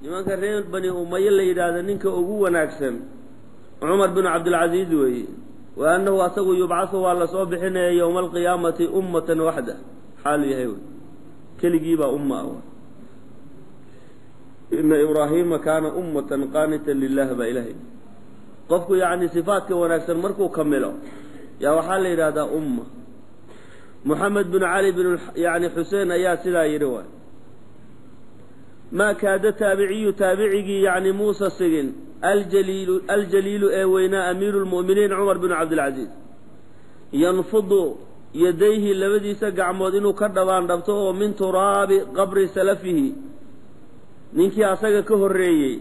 لمن كان بني أمية اللي يراد نينك أبوه ناكسن عمر بن عبد العزيز وي وأنه أسوي يبعثه على صبحنا يوم القيامة أمة واحدة حال يهوي كل جيبة أمة أول إن إبراهيم كان أمة قانتا لله بإلهه قفك يعني صفاتك وناكسن مركو كمله يا وحال إرادة أمة محمد بن علي بن يعني حسين يا سلا يروى ما كاد تابعي يعني موسى السجن الجليل وينا أمير المؤمنين عمر بن عبد العزيز ينفض يديه لبدي سقع مودينه كردوان ربطه من تراب قبر سلفه نينكي أساق كهرية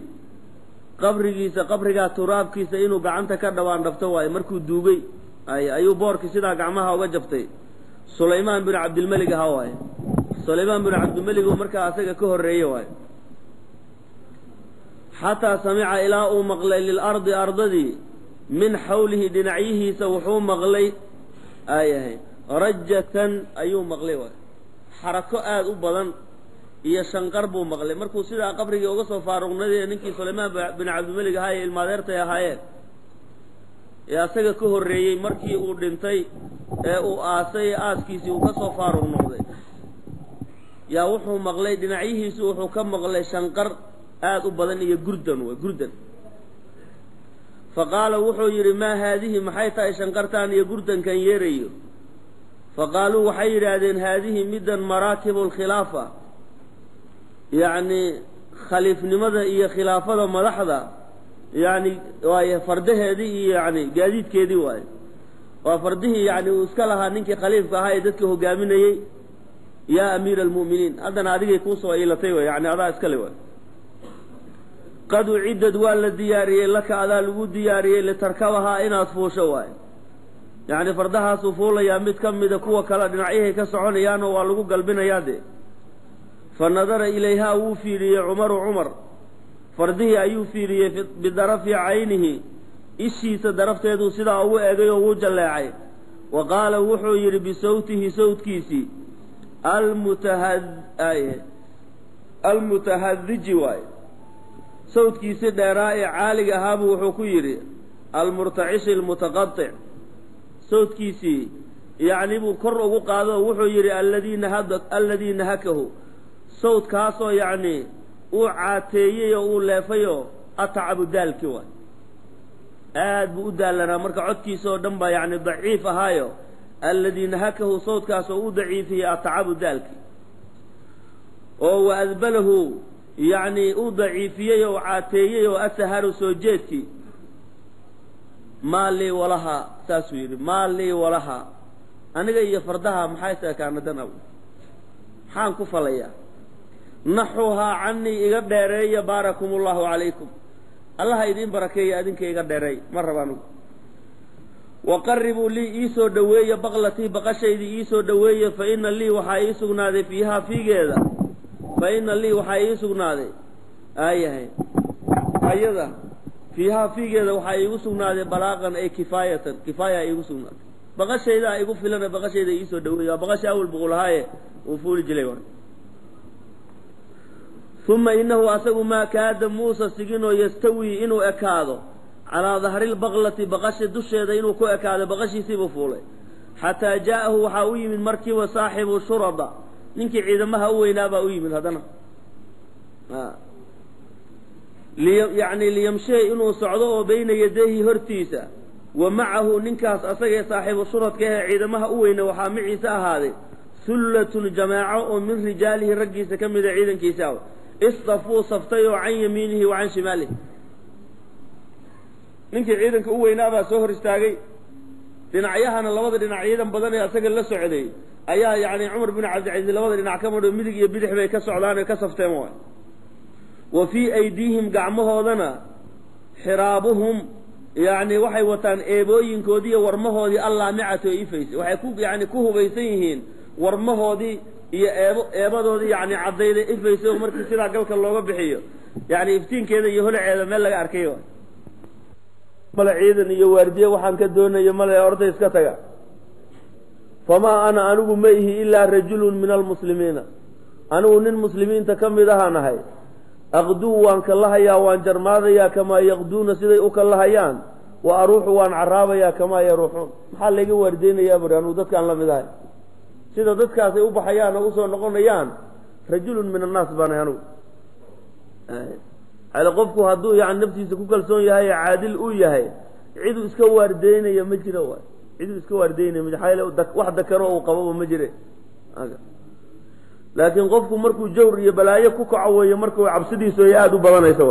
قبرك تراب كيسا إنه قعنت كردوان ربطه مركو دوبي أيو بورك سيدا قعمها وجبتي سليمان بن عبد الملك هواي سليمان بن عبد الملك ومركا أساق كهرية واي حتى سمع إلى مغلي للأرض أرضدي من حوله دنعيه سوحو مغلي آيه رجة أيو مغلي واي حركة أبدا هي شنقربو مغلي مركو سيدا قبرك وقصوا فاروقنا ننكي سليمان بن عبد الملك هاي الماديرتا يا هاي يا أساق كهرية مركي ودنتي آسي آسكيسي وقصوا فاروقنا يا وحو مغلي دنعيه سوحو كم مغلي شنقر آد أبدا إيا قردن فقال وحو يري ما هذه محيطة شنقرتان إيا قردن كان يريو فقالوا وحير هذه مدا مراكب الخلافة يعني خليف نمذا إيا خلافة ملحظة يعني فرده هذه يعني قاديد كيدي واي وفرده يعني واسكالها ننكي خليفة هاي دتك هو قامين يا أمير المؤمنين هذا ناديك يكوصوا إلى طيوة يعني هذا اسكالي قد عدد والدياري لك على الود دياري لتركبها إن أطفوشوا يعني فردها صفولة يا ميت كم دكوا كلا دنعيه كسعون يانو والغو قلبنا يادي فنظر إليها وفيري عمر فرده أيوفيري بدرف عينه إشي سدرفت يدو سدا أو أغي وجلعي وقال وحو يري بصوته صوت كيسي المتهذج واي صوت كيسي دراء عالي هابو وحو يري المرتعش المتقطع صوت كيسي يعني بكر وقاده وحو يري الذي نهكه صوت كاسو يعني وعاتيه ولافيو أتعب دالك واي آد بؤدال لنا مركا عدكيسو دنبا يعني ضعيف هايو الذي نهكه صوت كاسو ضعيفه أتعب دالك وأذبله يعني ضعيفيه وعاتيه وأسهر سوجيتي ما لي ولها تسوير ما لي ولها أنا جاي فردها محايسة كانت أنا حان كفليا نحوها عني إغداري باركم الله عليكم الله يدين بركي أدينك إغداري مرة بانو وقربوا لي إيسو دوية بغلتي بغشيدي إيسو دوية فإن لي وحا سغنادي فيها في جيدا فإن لي وحا سغنادي آية أيضا فيها في جيدا وحا سغنادي بلاغا أي كفاية أي سغنادي بغشيدا أي فلنا بغشيدا إيسو دوية بغشي أول بغلهاي وفول جليون ثم إنه أسأل ما كاد موسى سجنه يستوي إنه أكاده على ظهر البغلة بغش دشيدا إنه كو أكاده بغشي سيبه فوله حتى جاءه وحاوي من مركب وصاحب الشرطة ننكي عيدمها أوينا بأوي من هذا يعني ليمشي إنه صعده بين يديه هرتيسة ومعه ننكاس أسأل صاحب الشرطة كه عيدمها أوينا وحامعي هذه ثلة جماعة من رجاله رجيس كم إذا عيدا كيساو اصطفوا صفتيه عن يمينه وعن شماله ninkii ciidanka u weynaaba soo hor istaagay dhinacyahan labada dhinac ciidan badan ee asaga la socday ayaa yaani Umar bin Abd Aziz labada dhinac ka madhow midig iyo bidix bay ka socdaan ka safteen way wa fi aydihim gacmahoodana xiraabuhum yaani waxay wataan eebooyinkoodii warmahoodii Allah micaato ifaysay waxay ku yaani ku hubaysan yihiin warmahoodii iyo eebadoodii yaani cadayda ifaysay markii sida galka looga bixiyo yaani iftiinkeeda iyo holaceeda meel laga arkayo mala ciidan iyo waardiye waxaan ka doonayo mala orday iska taga fama ana anugu mayhi illa rajulun min almuslimiina anugu nin muslimiinta kamid ahanahay aqduu waan kallahayaa waan jarmaadayaa kamaa yaqduuna siday u kallahayaan wa aruuxu waan caraabayaa kamaa yaruuxuun maxaa layga waardeynayaa buri anuu dadkaan la mid ahay sida dadkaas ay u baxayaan oo usoo noqonayaan rajulun min annaas baanay anugu hada qofku hadduu yani naftiisa ku kalsoon yahay ee caadil uu yahay ciduu iska waardeynaya ma jiro waay ciduu iska waardeynaya wax dakano uu qababa ma jire laakiin qofku markuu jawr iyo balaayo ku kaco weeye markuu cabsidiisu ay aada u badanayso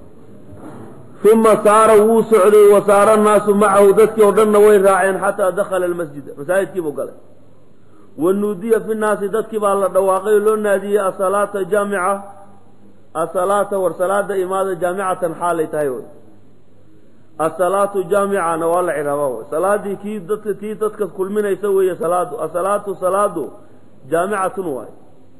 uma saara wuu socday wa saara annaasu macahu dadkii oo dhanna way raaceen xataa dakhala almasjida masaajidkiibuu galay wanuudiya fi nnaasi dadkii baa la dhawaaqay oo loo naadiyey asalaata jaamica asalaata war salaada imaada jaamicatan xaalay tahay wy asalaatu jaamicana waa la ciraaba wy salaadii kii dadka kulminaysa weeye salaadu asalaatu salaadu jaamicatun waay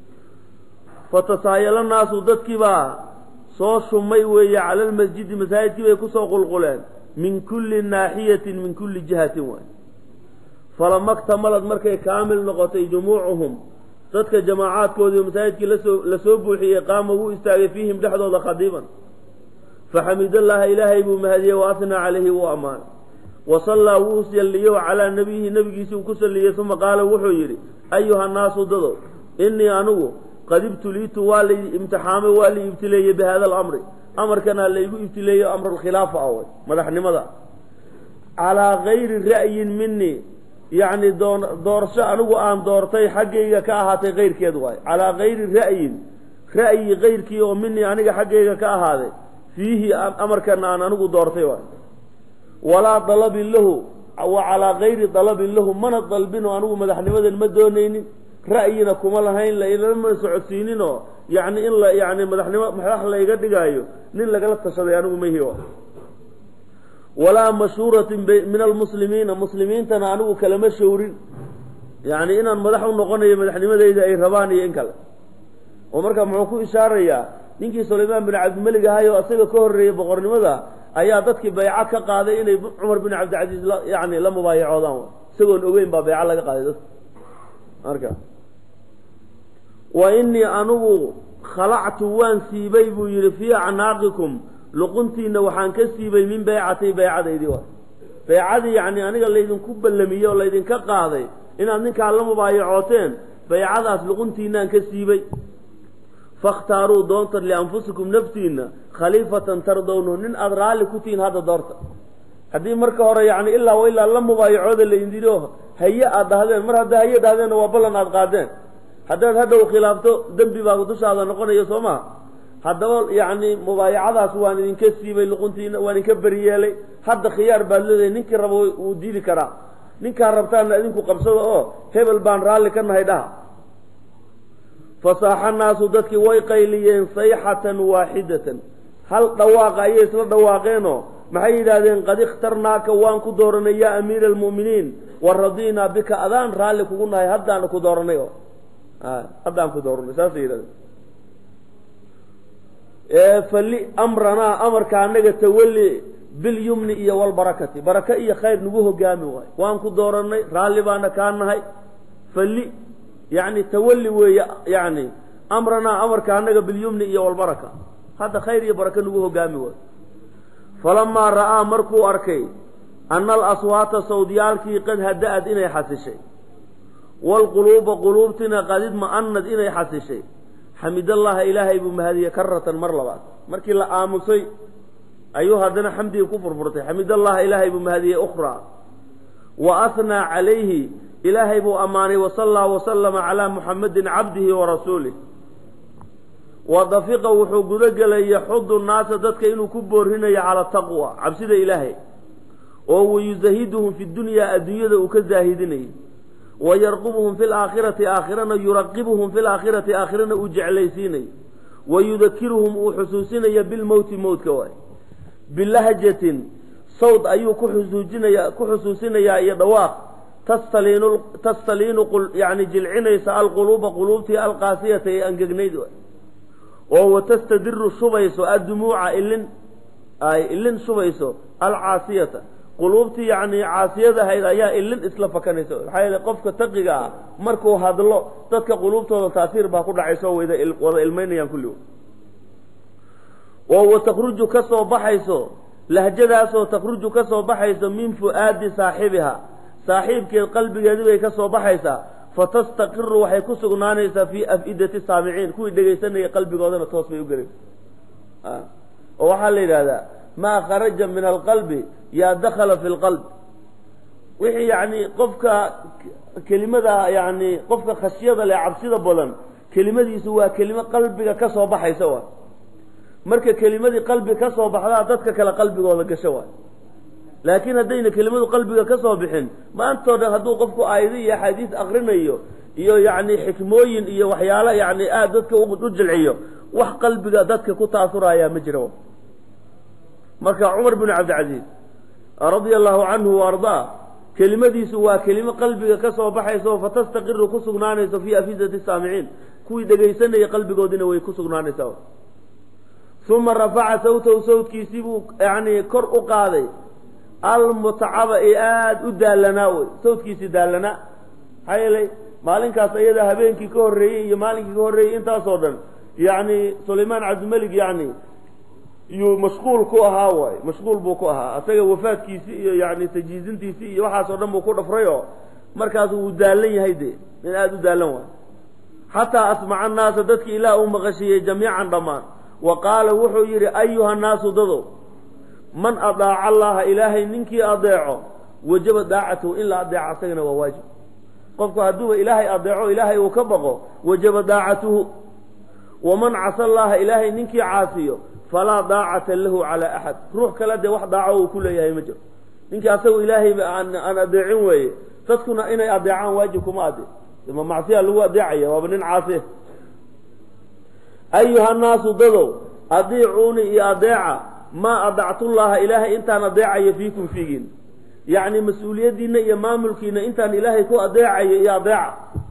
fatasaayala naasu dadkii baa soo shumay weeye cala almasjidi masaajidkii bay kusoo qulquleen min kulli naaxiyatin min kulli jihatin waay falama ktamalad markay kaamil noqotay jumuucuhum dadka jamaacaadkoodii masaajidkii lasoo buuxiyey qaama wuu istaagay fiihim dhexdooda khadiiban faxamidallaha ilaahay buu mahadiyey wa asnaa calayhi wuu ammaanay wa sallaa wuu salliyo calaa nabiyihi nebigiisii uu ku salliyey uma qaala wuxuu yidhi ayuha nnaasu dado innii anigu qad ibtuliitu waa lay imtixaamay waa lay ibtileeyey bihada alamri amarkanaa laygu ibtileeyo amru alkhilaafa away madaxnimada calaa gayri ra'yin minii yacni doorsho anigu aan doortay xaggayga ka ahaatay kayrkeed waayo calaa gayri ra'yin ra'yi kayrkii oo minii aniga xaggayga ka ahaaday fiihi amarkana aan anigu doortay waayo walaa dalabin lahu wa calaa gayri dalabin lahu mana dalbinoo anigu madaxnimadan ma doonaynin ra'yina kuma lahayn lailama socodsiininoo yacni in la yani madax layga dhigaayo nin lagala tashaday anigu mahi walaa mashhuuratin min almuslimiina muslimiintana anigu kalama shawrin yani inaan madax u noqonayo madaxnimadeyda ay rabaan iyo in kale oo marka muxuu ku ishaarayaa ninkii sulaymaan bin cabdimelig ahayo asaga ka horreeyey boqornimada ayaa dadkii bayco ka qaaday inay cumar bin cabdilcasiis yani la mubaayacoodaan isagoon ogeyn baa bayco laga qaaday dadka marka wa inii anigu khalactu waan siibay buu yihi fii acnaaqikum luquntiina waxaan ka siibay min baycatay baycadaydii waa baycadii yani aniga laydinku ballamiyey oo laydinka qaaday inaad ninkaa la mubaayacooteen baycadaas luquntiinaan ka siibay fakhtaaruu doonta lianfusikum naftiina khaliifatan tardownu nin aada raalli ku tihiin hadda doorta haddii marka hore yani ilaa wa ilaa la mubaayacooda laydinoo haye aad dhahdeen mar haddaa haye dhahdeenna waa ballan aada qaadeen haddaad hadhow khilaafto dembi baa dushaada noqonaya soo maha haddaba yacni mubaayacadaas waan idinka siibay luquntiina waan idinka beriyeelay hadda khiyaar baad leedahay ninkii rabo wuu diidi karaa ninkaa rabtaana idinku qabsada oo hebel baan raalli ka nahay dhaha fasaaxa naasu dadkii way qayliyeen sayxatan waaxidatan hal dhawaaqa ayay isla dhawaaqeenoo maxay yidhaahdeen qad ikhtarnaaka waan ku dooranay yaa amiira almu'miniin wa radiinaa bika adaan raalli kugu nahay haddaana ku dooranay oo haddaan ku dooranay saasay yidhahdeen fali amranaa amarka anaga tawalli bilyumni iyo walbarakati baraka iyo khayr nagu hogaami waayo waan ku dooranay raalli baana kaa nahay fali yani tawalli weeye yani amranaa amarka anaga bilyumni iyo walbaraka hadda khayr iyo baraka nagu hogaami waayo falamaa ra'aa markuu arkay ana alaswaata sawdyaalkii qad hada-ad inay xasishay waalquluuba quluubtina qad idma'anad inay xasishay xamidallaha ilaahay buu mahadiyey karatan mar labaad markii la aamusay ayuu haddana xamdigii ku furfurtay xamidallaha ilaahay buu mahadiyey ukhraa wa ahnaa calayhi ilaahay buu ammaanay wasallaa wasalama calaa muxamadin cabdihi wa rasuulih wa dafiqa wuxuu gudagelay yaxudu naasa dadka inuu ku boorinayo cala taqwa cabsida ilaahay oo wayuzahiduhum fi dunyaa adduunyada uu ka zaahidinayay wayarqubuhum fi laakhirati aakhirana yuraqibuhum fi laakhirati aakhirana uu jeclaysiinay wayudakiruhum uu xusuusinaya bilmowti mowtka waay bilahjatin sawd ayuu ku xusuusinayaa iyo dhawaaq tastaliinu yani jilcinaysa alquluuba quluubtii alqaasiyata ee angegnayd oo watastadiru shubayso addumuuca ilin shubayso alcaasiyata quluubtii yani caasiyadahayd ayaa ilin isla fakanaysa maxaa yeele qofka taqiga ah markuu hadlo dadka quluubtooda taasiir baa ku dhacayso wada ilmaynayaan kulli وتخرج كسو بحيسو لهجداسو تخرج كسو بحيسو من فؤاد صاحبها صاحبك القلب يدوي كسو بحيسا فتستقر وحي كسغنانيسا في أفئدة السامعين كوي دغيسنيه قلبigooda toos bay u galay waxa la yiraahdaa ma kharaja min alqalb ya dakhala fi alqalb wixii yani qofka kelimada yani qofka khashiyada la cabsida badan kelimadiisu waa kelimo qalbiga ka soo baxaysa waa marka kelimadii qalbiga ka soo baxda dadka kala qalbigooda gasho waa laakiin hadayna kelimadu qalbiga ka soo bixin maantooda haduu qofku aayado iyo xadiis aqrinayo iyo yani xikmooyin iyo waxyaalo yani aad dadka u jilciyo wax qalbiga dadka ku taasuraaya ma jiro marka Umar ibn Abd Aziz radiyallahu anhu warda kelimadiisu waa kelimo qalbiga ka soo baxayso fatastaqiru ku sugnaanayso fi afidati saamiin kuwi dhageysanaya qalbigoodina way ku sugnaanaysaa thumma rafa'a sawtkiisibu yani kor u qaaday المتعب اياد ودالنا صوتكيسي دالنا حيلي maalinkaas ayada habeenkii ka horeeyay iyo maalinkii ka horeeyay inta soo dhan yani Sulaymaan Abd Malik yani iyo mashquul ku ahaa way mashquul buu ku ahaa asaga wafaadkiisi iyo yani tajiizintiisi iyo waxa soo dhan buu ku dhafrayo markaas uu daalan yahay in aad u daalan waa hatta asma'a an-naas dadkii ilaa uu maqashiyay jamiican dhamaan waqala wuxuu yiri ayuha an-naas dado من أضاع الله إلهي ننكي أضيعه وجب داعته إلا أضيع سجن وواجب قفك هدوه إلهي أضيعه إلهي وكبغه وجب داعته ومن عصى الله إلهي ننكي عاصيه فلا ضاعة له على أحد روح كلا دي واحد ضاعه كل يهي مجر ننكي أسوي إلهي أنا أضيعين وي تسكن إني أضيعان واجبكم أضيع لما معصيه اللي هو أضيعيه وابنين عاصيه أيها الناس ضدوا أضيعوني أضيعه ما أضعت الله إلهي إنت أنا ضيعي فيكم فيين يعني مسؤوليتنا يا ماملكينا إنت أنا إلهي كو أضيعي يا ضيع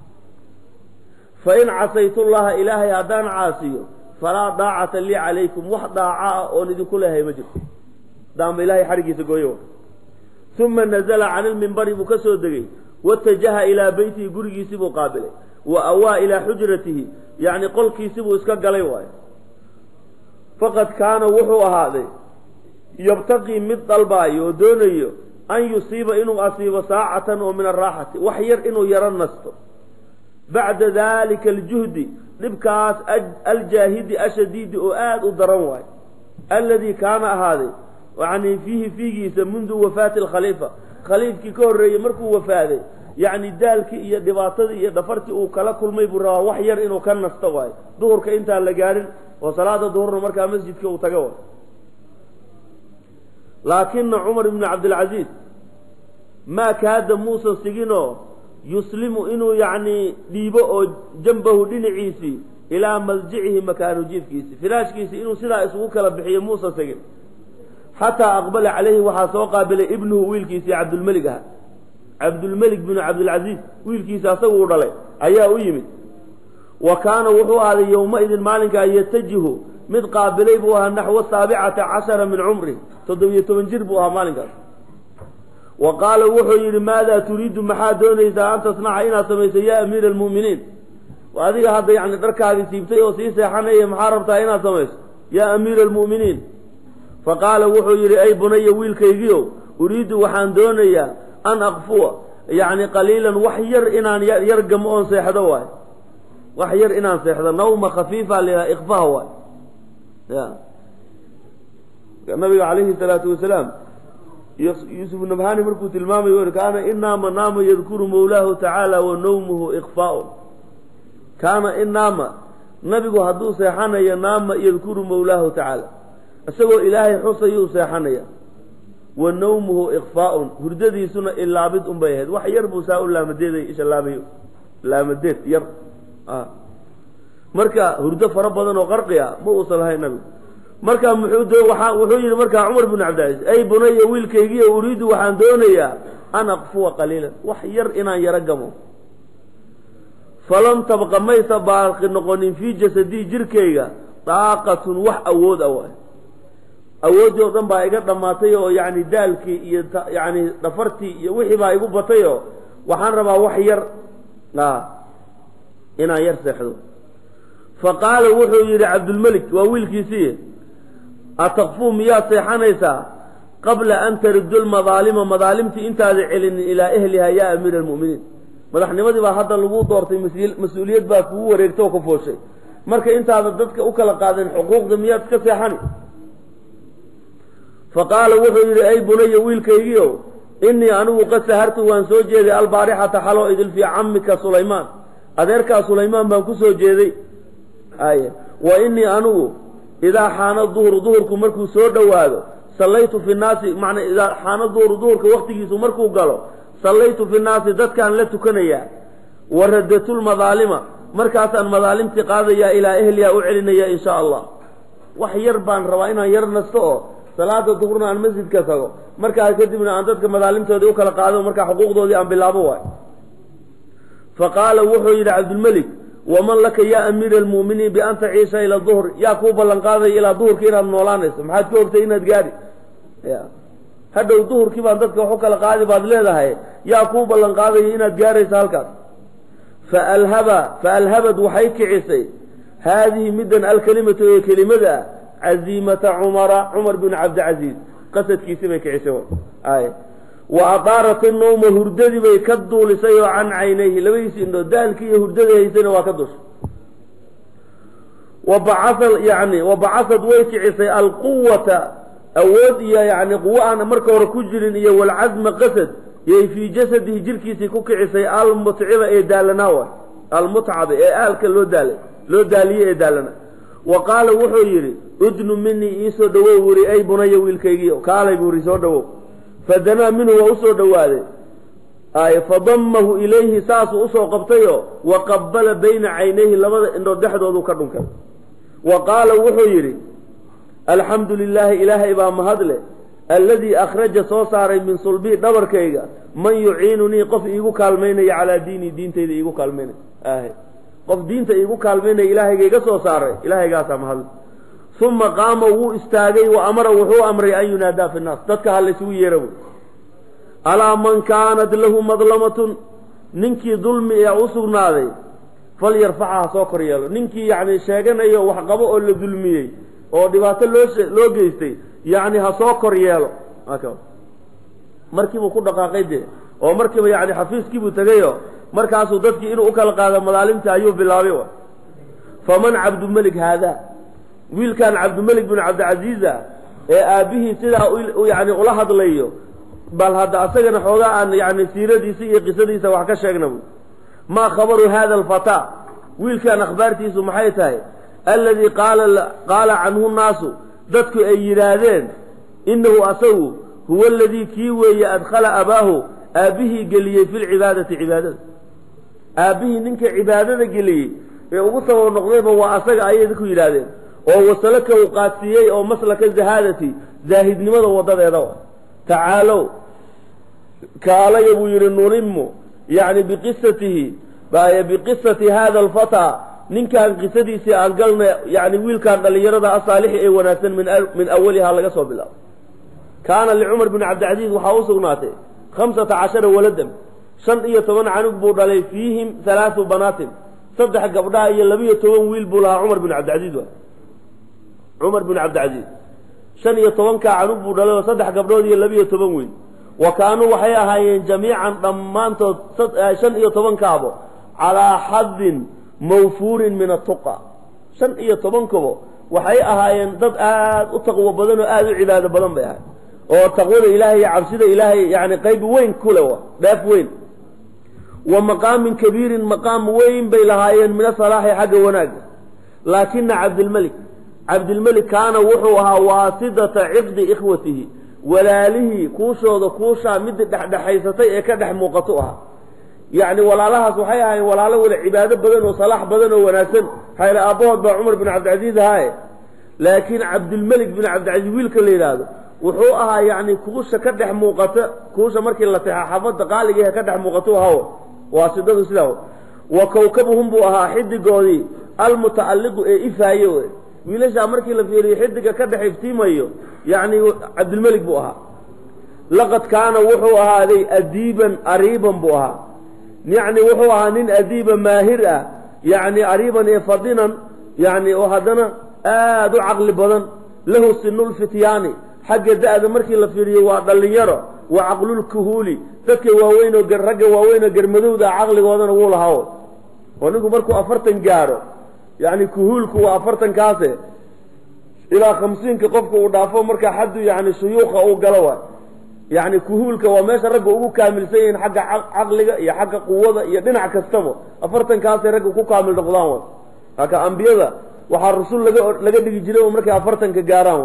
فإن عصيت الله إلهي أدان عاصي فلا ضاعة لي عليكم واحد ضاعاء ونذي كلها مجد دام إلهي حرقي تقويو ثم نزل عن المنبر بكسو دقي واتجه إلى بيته قرقي سبو قابله وأوى إلى حجرته يعني قلقي سبو اسكاق عليه فقد كان وحو هذا يبتقي من طلباي ودوني أن يصيب إنه أصيب ساعة ومن الراحة وحير إنه يرى النصر بعد ذلك الجهد لبكاس الجاهد أشديد وآد ودرواي الذي كان هذا يعني فيه منذ وفاة الخليفة خليفة كوري مركو وفاته يعني دالك إيا دباطة إيا دفرتي وكلا كل ما يبرا وحير إنه كان نستواي دورك إنت اللي قارن وصلاة الظهر مركا مسجد كو تقوى لكن عمر بن عبد العزيز ما كاد موسى سجينه يسلم إنه يعني ديبو جنبه دين عيسي إلى ملجعه مكان جيف كيسي فلاش كيسي إنه سلا اسمه كلبحي موسى سجين حتى أقبل عليه وحاسو قابل ابنه ويل كيسي عبد الملك بن عبد العزيز ويل كيسي أصور عليه أيها ويمن وكان وحو هذا يومئذ مالك يتجه من قابلي بوها نحو 17 من عمره تضوية من جربوها مالك وقال وحو ماذا تريد محادون إذا أن تصنع إنا سميس يا أمير المؤمنين وهذه هذا يعني ترك هذه سيبتي وسيسي حنية محاربتها إنا سميس يا أمير المؤمنين فقال وحو أي بني ويل كيجيو أريد وحان دوني أن أقفوه يعني قليلا وحير إنا يرقم أنسي حدواه وحير إنان سيحضر نومة خفيفة لإخفاء هو النبي عليه الصلاة والسلام يوسف النبهاني مركوت المام يقول كان إنما نام يذكر مولاه تعالى ونومه إخفاء كان إنما نبي هدو سيحانا ينام يذكر مولاه تعالى أسوى إلهي حصي سيحانا ونومه إخفاء هرددي سنة إلا عبد بيهد وحير بوساء الله مديد إيش الله بيهد لا مديد ير marka hurdo fara badan oo qarqiya ma uu salahay nabi marka wuxuu yiri marka Umar ibn Abd Aziz ay bunay wiilkaygi uriidu waxaan doonayaa an aqfu qalilan wax yar inaan yaragamo falam tabqa maysa baaqi noqonin fi jasadi jirkayga taaqatun wax awood oo dhan baa iga dhamaatay oo yani daalkii iyo yani dhafartii iyo wixii baa igu batay oo waxaan rabaa wax yar إنا يرسحه فقال وحو يري عبد الملك وويل كيسيه أتقفوا مياه سيحانيسا قبل أن تردوا المظالم مظالمتي انت علن إلى أهلها يا أمير المؤمنين madaxnimadii baa hadda lagu doortay mas'uuliyad baa kugu wareegtay ka fooshay marka intaada dadka u kala qaadeen xuquuqda miyaad ka seexani faqala wuxuu yiri ay bunaya wiilkaygiyo inni anu qad sahartu waan soo jeeday albaarihata xalo idil fi ammika sulaymaan adeerka sulaymaan baan ku soo jeeday ay wa inni anu idaa xaana duhurku markuu soo dhawaado sallaytu fi naasi macna idaa xaana duhurka waqtigiisu markuu galo صليت في الناس ذات كان لا تكنيا وردت المظالم مركز المظالم تقاضيا إلى أهلها أعلنيا إن شاء الله وحير بان روائنا يرنستو صلاة الظهر عن المسجد كسرو مركز كذبنا عن ذاتك مظالم توديوك لقاضي ومركز حقوق دودي عن بالله فقال وحي عبد الملك ومن لك يا أمير المؤمنين بأن تعيش إلى الظهر يا كوبا لنقاضي إلى الظهر كينا المولانس محاد كوبتين تقاري هذا الظهر كيف أنتك وحكى القاضي بعد ليلة يعقوب القاضي هنا تجاري سالك فألهبت وحيك عيسى هذه مدن الكلمة كلمة عزيمة عمر بن عبد العزيز قصد كيسمك عيسى وأطارت النوم هرددي بيكدوا لسيو عن عينيه لبيس إنه ذلك هرددي هيسين وكدوش وبعثت ويك عيسى القوة أود يعني قوة أنا مركب ركوجرين والعزم قصد في جسده جلكيسي كوك عيسى المتعبة إدالنا المتعبة آلك لو دالي إدالنا وقال وحيري ادن مني إيسو دووري أي بني ويلكيجيو قال يقولي سو دو فدنا منه وأسو دوالي فضمه إليه ساس أسو قبطيو وقبل بين عينيه لما إنه دحد وذو كردون كرد وقال وحيري الحمد لله إله إبا مهدله الذي أخرج صوصار من صلبي دبر كيغا من يعينني قف إيقو كالمين على ديني دين تيدي إيقو كالمين قف دين تيدي إيقو كالمين إلهي كيغا صوصار إلهي قاسا مهد ثم قام وهو استاغي وأمر وهو أمري أن ينادى في الناس تتكى هل سوي يربو على من كانت له مظلمة ننكي ظلم يعوصر ناذي فليرفعها سوكر يالو ننكي يعني شاقنا إيو وحقبه اللي ظلميه oo dhibaato loo geystay yaani ha soo kor yeelo markii uu ku dhaqaaqay oo markii yaani xafiiskii buu tagayo markaas uu dadkii inuu u kala qaado madaalimta ayuu bilaabay faman abd malik hada wiil kan abd malik bin abd aziz ee aabihi sida yaani ula hadlayo bal hada asagana xoogaa aan yaani siiradiisa iyo qisadiisa wax ka sheegnabo ma khabaru hada alfata wiil kan akhbaartiisu maxay tahay الذي قال عنه الناس ذاتك أيرادين إنه أسوه هو الذي كيوي أدخل أباه أبيه قليه في العبادة عبادة أبيه ننك عبادة قليه وقصه ونقضيه وأساق أيدك يرادين ووصلك وقاسيه أو مسلك الزهادة زاهد لماذا وضع يدوه تعالوا قال يبوير النورم يعني بقصة هذا الفتى ninkan qisadiisa aan galnay yaani wiilkan dhalinyarada asaalix ee wanaagsan min awliha laga soo bilaabo kaana li Umar bin Abd Aziz waxa uu sugnaatay 15 waladan 15 canug buu dhalay fiihim 3 banaatin saddex gabdha iyo 12 wiil buu lahaa Umar bin Abd Aziz Umar bin Abd Aziz 15 ka canug buu dhalay saddex gabdhood iyo 12 wiil wa kaanu waxay ahaayeen jamiican dhamaantood 15 kaabo ala haddin موفور من التقى شن إيه طبنكبو وحي أهاين ضد أتقوى بدن عبادة بدن بها وتقول إلهي عبسيد إلهي يعني قيب وين كلوا داف وين ومقام كبير مقام وين بيلهاين من الصلاح حق وناق لكن عبد الملك كان وحوها واسدة عقد إخوته ولا له كوشا مد دحيستي كدح موقتوها يعني ولا لها صحيحة ولا له عبادة بدن وصلاح بدن وناسن هاي أبوه عمر بن عبد العزيز هاي لكن عبد الملك بن عبد العزيز ويلك اللي هذا وحوقها يعني كوشة كدح موقته كوشة مركي التي حفظت قالقها كدح موقتوها هو واسدده سلاو وكوكبهم بوها حد قولي المتعلق إفايو ويلش مركي لفيري حدك كدح افتيميو يعني عبد الملك بوها لقد كان وحوها هذه أديبا قريبا بوها يعني وحوها نين أديبا ماهرة يعني قريبا فضنا يعني وهدنا عقل بدن lahu sinul fityaani xagga da-da markii la fiiriyo waa dhalinyaro wa caqlulkuhuuli dadka waaweyn oo ragga waaweyn oo garmadowda caqligoodana wuu lahaa oo ninku markuu 40 gaaro yani kuhuulku waa 40 kaase ilaa 50 qofku uu dhaafo marka xaddu yani shuyuuqa uu galo waa يعني كهولك وماشى رجع أبو كامل سين حق عقلك يا حق قوة يا دين عكستمه أفرتن كاسر رجع أبو كامل رقلاه هكا أنبياء وحر الرسول لقى دقي جلوا ومركا أفرتن كجاراه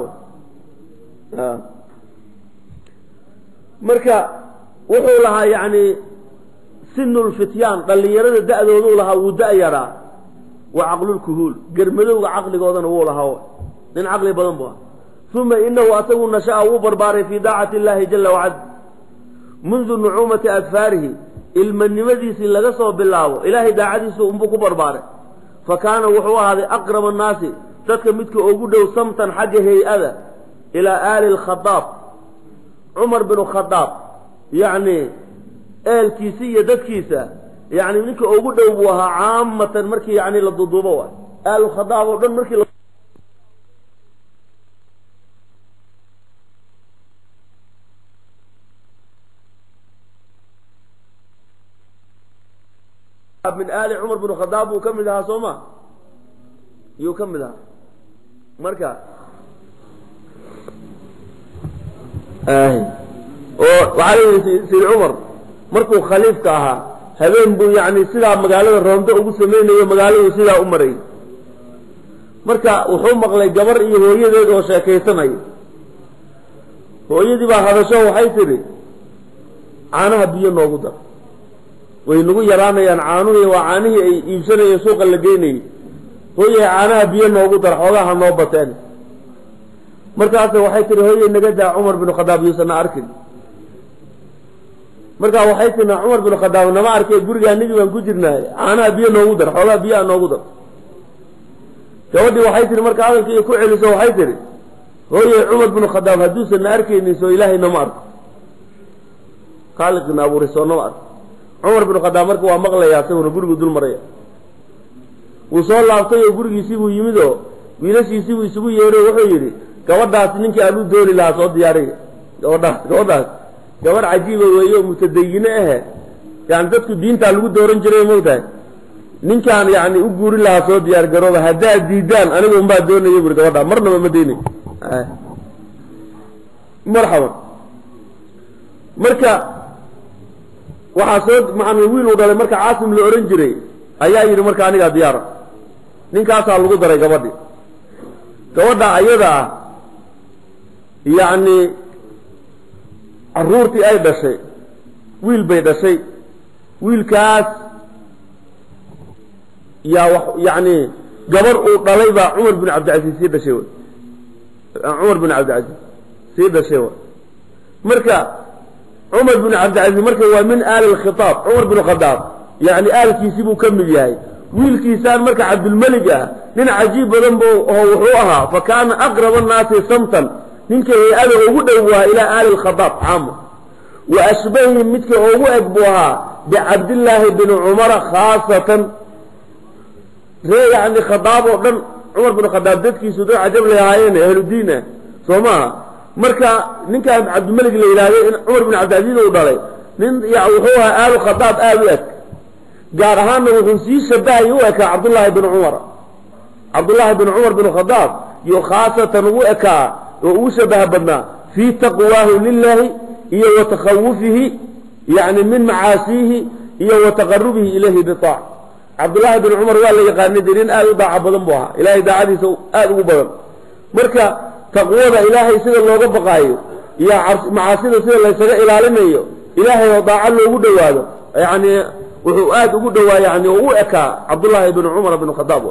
مركا وحولها يعني سن الفتيان قال لي يرد الداء ذولها وداء يرى وعقل الكهول قرملوا وعقل قوضا هو لها لأن عقلي بضنبها ثم إنه أتوا النشاء وبرباري في داعة الله جل وعلا منذ نعومة أدفاره المن مديس لقصه بالله إلهي داعتي أمبك برباري فكان وحوه هذا أقرب الناس تتكمتك أوجده صمتا حقه أذى إلى آل الخطاب عمر بن الخطاب يعني آل كيسية دد كيسة يعني منك أوجده أبوها عامة مركي يعني للضدوبة آل الخطاب ودن مركي من آل عمر بن الخطاب وكملها صوما يكملها مركا وعليه سيد عمر مركو خليفتها هذين بو يعني سيدا مقالة الرمضة أبو سمين هي مقالة سيدا أمري مركا وحوم مقلي جبر إيه هو يدي وشاكيسمي هو يدي بها هذا شو حيثري عنها بيا نوغدا وينقو يرانيان عانوه وعانيه يبسنه يسوق اللقيني هو يعانها بيا نوغدا حوغاها نوبتين مركا وحيثري هو ينقدع عمر بن الخطاب يوسنا أركن marka waxay tina Umar bin Khadaab nama arkay guriga nigi waan ku jirnaa ana biyo noogu dar xoolo biyo noogu dar gabadhi waxay tina marka hadalkii ku celiso waxay tiri hooyo Umar bin Khadaab haduu san arkayni soo ilaahay nama arko khaliqna abu rasuul nama arko Umar bin Khadaab marka waa maqlayaa sawir guriga dul maraya uu soo laabtay gurigiisii buu yimid oo wiilashiisii buu isugu yeeray wuxuu yiri gabadhaas ninkii aanu doori lahaa soo diyaariy gabadhaas gabar cajiiba weeyo mutadayina يعني dadku diinta lagu dooran jiray moogtahay ninkan yani u guuri laha soo diyaar garooba hadaa diidaan anigu ma doonayo bur gabadha marnaba ma deeni marxaba marka waxa soo macaan wiil u dhalay marka Caasim la oran jiray ayaa yiri marka aniga diyaar ninkaas lagu daray gabadha ayada yani عرورتي أي دشي ويل بي دشي ويل كاس يعني قبر طليبة عمر بن عبد العزيز سيد شيء عمر بن عبد العزيز سيد شيء مركا عمر بن عبد العزيز مركا هو من آل الخطاب عمر بن الخطاب يعني آل كيسيبو كمل ياي ويل كيسان مركا عبد الملك من عجيب ذنبه وحوها فكان أقرب الناس صمتا منك يأله وقدوها إلى آل الخطاب عامه وأشبههم منك وقدوها بعبد الله بن عمر خاصة زي يعني خطاب وقدم عمر بن الخطاب ذاتك يسودون عجب لهايين أهل الدين سوما مركا منك عبد الملك الإلهي عمر بن عبد العزيز وضالي يعوحوها آل الخطاب آلك قارهان وخنسي شبه يوأك عبد الله بن عمر عبد الله بن عمر بن الخطاب يخاصة وأك وأوشبه بدنا في تقواه لله إيه وتخوفه يعني من معاسيه إيه وتقربه إليه بطاعة عبد الله بن عمر قال لي قال ندرين آل ضاع بضنبها إلهي دعادي سو آل وبضن مركا تقواه إلهي سيد الله قبقايه يا معاسيه سيد الله يسرع إلى علميه إلهي وضاع له ودواده يعني وحؤاد ودوا يعني وأكا عبد الله بن عمر بن الخطاب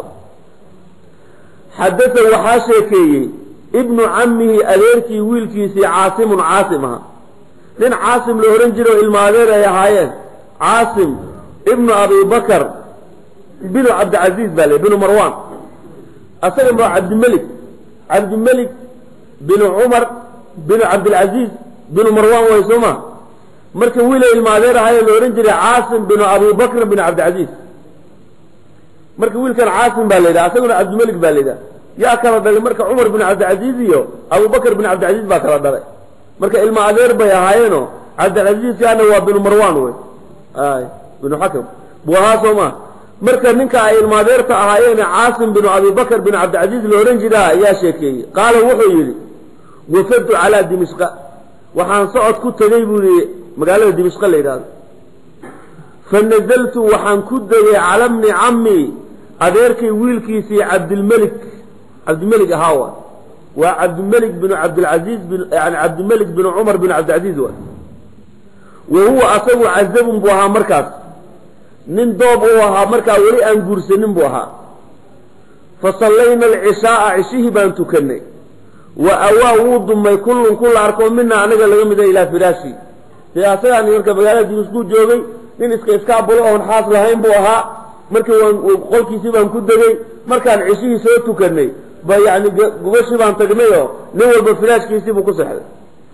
حدث وحاشيكي ابن عمه أليركي ويلكيسي عاصمها لأن عاصم لهرنجر المعذير يا هايين عاصم ابن أبي بكر بن عبد العزيز بالي بن مروان أسلم عبد الملك بن عمر بن عبد العزيز بن مروان ويسوما مركب ويلة المعذير هايين لهرنجر عاصم بن أبي بكر بن عبد العزيز مركب ويل كان عاصم بالي ده أسلم عبد الملك بالي ده yaa kala dhalay marka cumar bin cabdilcaziiz iyo abubakar bin cabdilcaziiz baa kala dhalay marka ilma adeer bay ahaayeenoo cabdilcaziizkaana waa binu marwan wey binu xakam buu ahaa soo maa marka ninka ay ilma adeerta ahaayeene caasim binu abibakar bin cabdilcaziiz la odhan jiraa ayaa sheekeeyey qaala wuxuu yidhi wafadtu calaa dimishqa waxaan socod ku tegey buu yidhi magaalada dimishqa la yidhahdo fanazaltu waxaan ku degay cala bni cammi adeerkay wiilkiisii cabdilmelik ahaa waa cabdilmelik binu cabdilcaziiz yani cabdilmelik binu cumar binu cabdilcaziiz wa huwa asagu cazabun buu ahaa markaas nin doob uu ahaa markaa weli aan guursanin buu ahaa fasallayna alcishaaa cishihii baan tukanay wa awaa wuu dumay kullun ku la arko mina anaga laga mida ilaa firaashi dee asagaan marka magaalada dimishquu joogay nin iskaabulo oon xaas lahayn buu ahaa markii qolkiisii baan ku degay markaan cishihii soo tukanay ba yani gubashii baan tagnayoo nin walba firaashkiisii buu ku sexday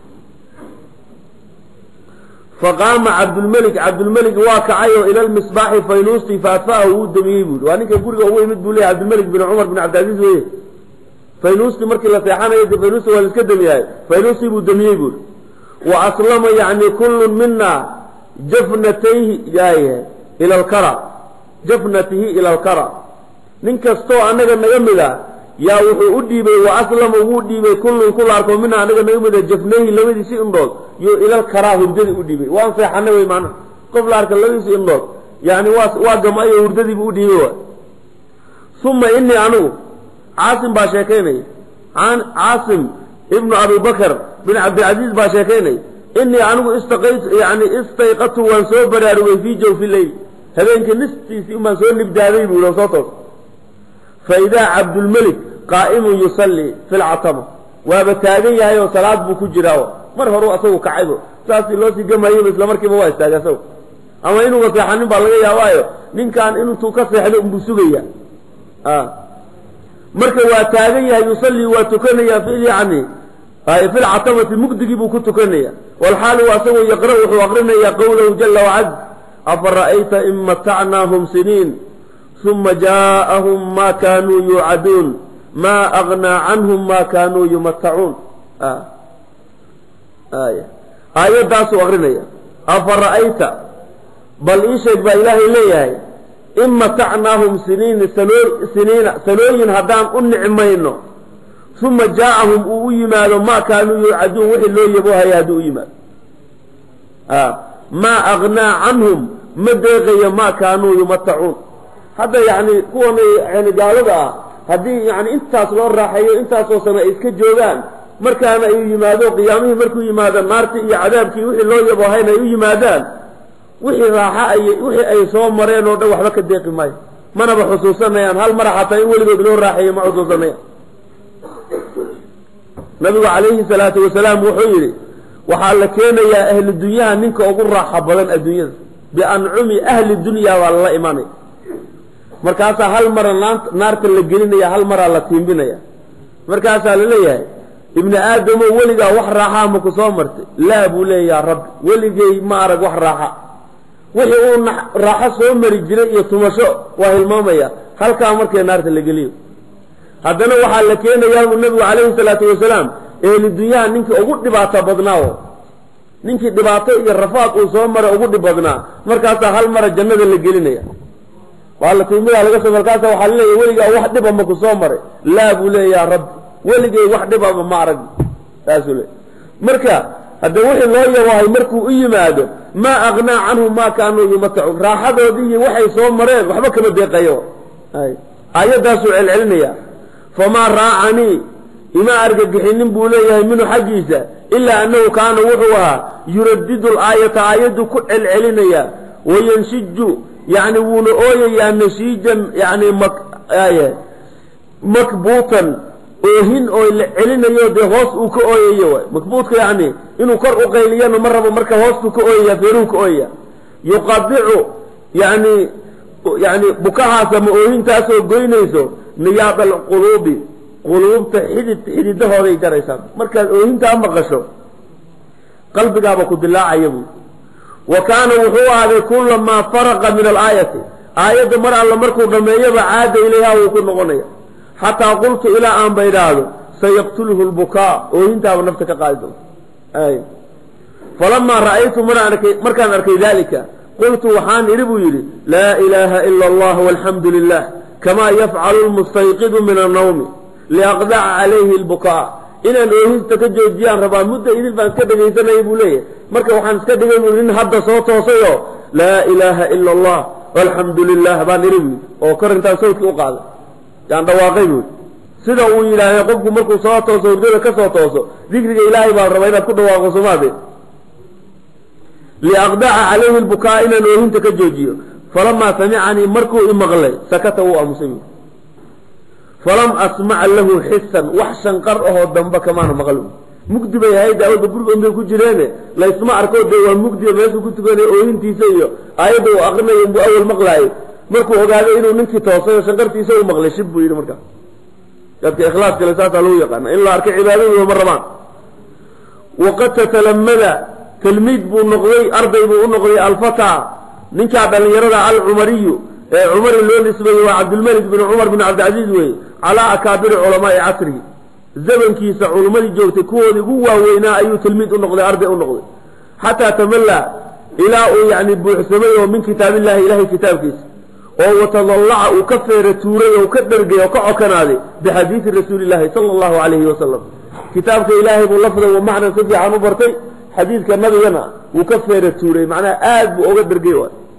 faqaama cabdulmelik waa kacayoo ila lmisbaaxi faynuusti faadfa'ahu wuu damiyey buui waa ninka guriga ugu imid buu leeyahy cabdilmelik bin cumar bin cabdilcaziiz weye faynuusti markii la seexanayo de faynuusti waa la iska damiyahay faynuustii buu damiyey buui wa aslama yani kullun mina jafnatihi ila alkara nin kastoo anaga naga mida yaa wuxuu u dhiibay wa aslama wuu dhiibay kullun ku la arko mina anaga naga mida jafnayhi labadiisi indhood yo ilalkaraa hurdadii u dhiibay waan seexana wey maana qof la arka labadiisi indhood yani waa gamayo hurdadiibu u dhiibay wa uma inii anigu caasim baa sheekaynaya caasim ibnu abibakar bin cabdilcaziiz baa sheekaynaya inii anigu istayqatu waan soo baraarugay fii jawfi leyl habeenkii nistiisii umaan soo nibdaaday buu soo toos faidaa cabdulmelik qaa'imun yusallii fi lcatama waaba taagan yahay oo salaad buu ku jiraa mar horuu asagu kacaybo saasii loosii gamayaba isla markiiba waa istaaga asagu ama inuuga seexanin baa laga yaabaayo ninkaan intuu ka seexdo unbuu sugaya marka waa taagan yahay yusallii waa tukanaya yani fi lcatamati mugdigii buu ku tukanaya walxaali waa asagoo yaqra wuxuu aqrinayaa qawlahu jala wacaz afara'ayta in matacnaahum siniin uma jaaءahum ma kanuu yuucaduun ma agnaa canhum ma kanuu yumatacuun aayaddaasuu aqrinaya afara'ayta bal ii sheeg baa ilaahay leeyahay in matacnaahum sanooyin haddaan u nicmayno uma jaaءahum uu u yimaado ma kaanuu yuucaduun wixii loo yaboohaya hadduu u yimaado maa agnaa canhum ma deeqayo ma kaanuu yumatacuun hadda yani kuwan yani gaalada ah haddii yani intaas loo raaxeeyo intaasoo sano ay iska joogaan markaana ay yimaado qiyaamihii markuu yimaado naartii iyo cadaabkii wixii loo yaboohayna ay u yimaadaan wixii raaxa wixii ay soo mareen oo dhan waxba ka deeqi maayo manaba xusuusanayaan hal mara xataa in weligood loo raaxeeyo ma xusuusanayaan nabigu calayhi salaatu wasalaam wuxuu yidhi waxaa la keenayaa ahlu dunyaha ninka ugu raaxa badan adduunyada biancumi ahli dunya baa lala imanaya markaasaa hal mara naarta la gelinaya hal maraa la tiimbinaya markaasaa laleeyahay ibni aadamo weligaa wax raaxaa maku soo martay laa buu leeyaha rabbi weligay ma arag wax raaxa wixii uu raaxo soo mari jiray iyo tumasho waa hilmaamaya halkaa markay naarta la geliyo haddana waxaa la keenayaa buu nabigu calayhi salaatu wasalaam ehlu dunyaha ninkii ugu dhibaato badnaa ninkii dhibaato iyo rafaad uu soo mara ugu dhib badnaa markaasaa hal mara jannada la gelinaya waa la tiimidaa laga soo markaasa waxaa laleeyahy weligaa wax dhiba maku soo maray laa buu leeyaha rabbi weligay wax dhibaba ma arag saasuu leey marka hadda wixii loo yabahay markuu u yimaado maa agnaa canhum maa kaanuu yumatacuun raaxadoodii iyo waxay soo mareen waxba kama deeqayo aayaddaasuu celcelinaya famaa raacanii ima argagixinin buu leeyahay minhu xaggiisa ilaa annahu kaana wuxuu ahaa yuradidu laayata aayaddu ku celcelinaya wayanshiju yani wuuna ooyayaa nashiijan yani makbuutan oohin oo la celinayo dee hoos uu ka ooyayo waay makbuudka yani inuu kor u qayliyana ma rabo marka hoostuu ka ooyaya feeruu ka ooyaya yuqadicu yani bukahaas ama oohintaasoo goynayso niyaad alquluubi quluubta xididahooday jaraysaa markaad oohintaa maqasho qalbigaaba ku dilaacaya buu wa kaana wuxuu ahaaday kulamaa faraqa min alaayati aayadda mar alla markuu dhammeeyaba caada ilayha wuu ku noqonaya حتى قلت إلى أن بيراده سيقتله البكاء وإنتهى نفسك قائد أي فلما رأيت مركان أركي ذلك قلت وحان إربو يري لا إله إلا الله والحمد لله كما يفعل المستيقظ من النوم ليقضع عليه البكاء إن الأوهيز تكجو جيان ربا مدة إذن فان كده يسنى يبوليه مركا وحان اسكده يقول إن هذا صوت وصيه لا إله إلا الله والحمد لله بان إربو وكرنتا صوتك وقال يعني دواقيبه sida uu ilaahay qofku markuu soo tooso hurdada ka soo tooso dhikriga ilaahay baa rabaa inaad ku dhawaaqo Soomaaliya li aqda'a alayhi al-bukaa ina noohinta ka joojiyo falamma sami'ani markuu imaqlay sakata uu amusay falam asma' lahu hissan wahshan qar'ahu damba kamaan maqlo mugdi bay hayda oo gurgo inay ku jireen la isma arko de waa mugdi meesha ku tukanay oohintiisa iyo ayadu aqrinay inuu awal maqlay markuu ogaaday inuu ninkii toosay shanqartiisa uu maqlay shib buu yiri markaa dadka ikhlaaska la saata loo yaqaan in la arkay cibaadadu marrabaan waqad talamada tilmid buu noqday arday buu noqday alfata ninka dhalinyarada al-umariyo umari loo nisbeeyay waa Abdul Malik bin Umar bin Abdul Aziz way ala akabir ulama asri zamankiisa culimadii joogtay kuwoodii ugu waaweynaa ayuu tilmid u noqday arday u noqday hatta tamalla ila yani buuxsamay oo min kitaabillahi ilahi kitaabkiisa وتضلع وكفر توري وكدرجي وكعكنادي بحديث رسول الله صلى الله عليه وسلم كتابك إلهي باللفظ ومعنى سفي عنه برتي حديث كالنبي هنا وكفر توري معناه آد وكدرجي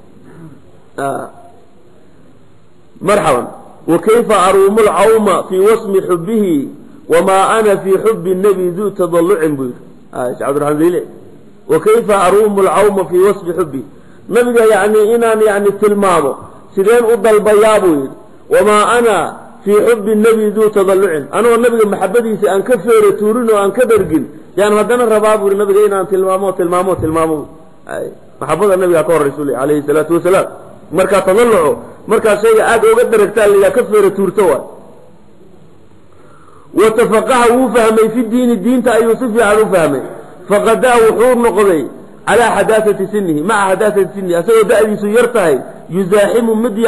مرحبا وكيف أروم العوم في وسم حبه وما أنا في حب النبي ذو تضلع بير عبد الرحمن وكيف أروم العوم في وسم حبه نبي يعني إنان يعني تلمامه سيدين أضل بيابوين وما أنا في حب النبي ذو تضلع أنا والنبي محبتي سأن كفر تورين وأن كدرجل يعني هدنا الرباب والنبي إنا تلمامو محبة النبي أقول رسوله عليه الصلاة والسلام مركا تضلعه مركا شيء عاد وقدر اكتال لي كفر تورتوا وتفقهه فهمي في الدين تأيو صفي على فهمي فقداه حور نقضي على حداثة سنه مع حداثة سنه أسوأ دائما سيرتهي يزاحم مدي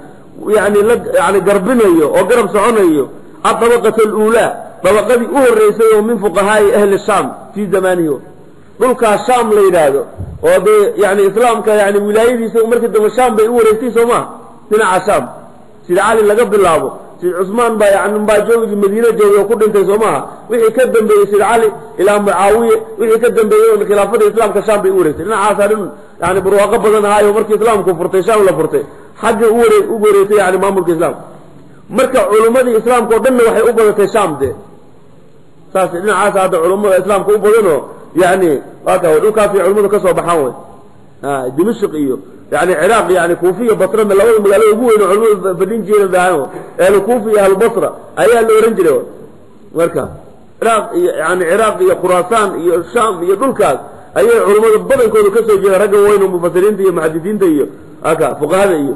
يعني قربنيه وقرب سعنيه الطبقة الأولى طبقة الرئيسية من فقهاء أهل الشام في زمانه ذلك الشام ليلاده يعني إسلام يعني ولاية يسوي مركز الشام بيقول رئيسي ما هنا على الشام سيد علي لقب الله سيد عثمان با يعني با جوج المدينة جوج وكل انت سماها وحي كدم بي سيد علي إلى معاوية وحي كدم بي خلافة الإسلام كشام بيقول رئيسي لنا عاصرين يعني برواقب بدن هاي ومركز الإسلام كفرتي شام ولا فرتي حق أوريتي يعني ما ملك الإسلام مركز علماء الإسلام كودنا وحي أبرتي شام ده ساس لنا عاصر هذا علماء الإسلام كوبرنه يعني هكذا ودوكا في علماء كسوة بحاول دمشق إيو يعني عراق يعني كوفية بصرة من الأول مقالوا يقولوا إنه علماء بدين جينا دعاهم يعني كوفية أهل بصرة أيها اللي ورنجلوا مركز عراق يعني عراق يا خراسان يا الشام يا دولكاس أيها علماء بدن كانوا كسوة جينا رجعوا وينهم مفسرين دي محدثين دي هكذا فقهاء دي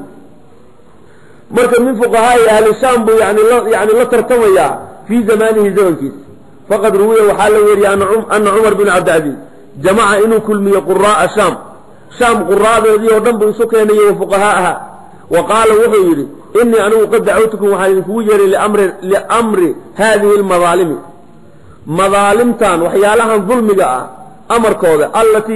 مركز من فقهاء أهل الشام يعني لا ترتميا في زمانه زمن كيس فقد روي وحال وري أن عمر بن عبد العزيز جمع إنه كل من قراء شام قراء ذي ودنب سكيني وفقهاءها وقال وحيري إني أنا قد دعوتكم وحالكم وجري لأمر هذه المظالم مظالمتان وحيالها ظلم جاء أمر كوذا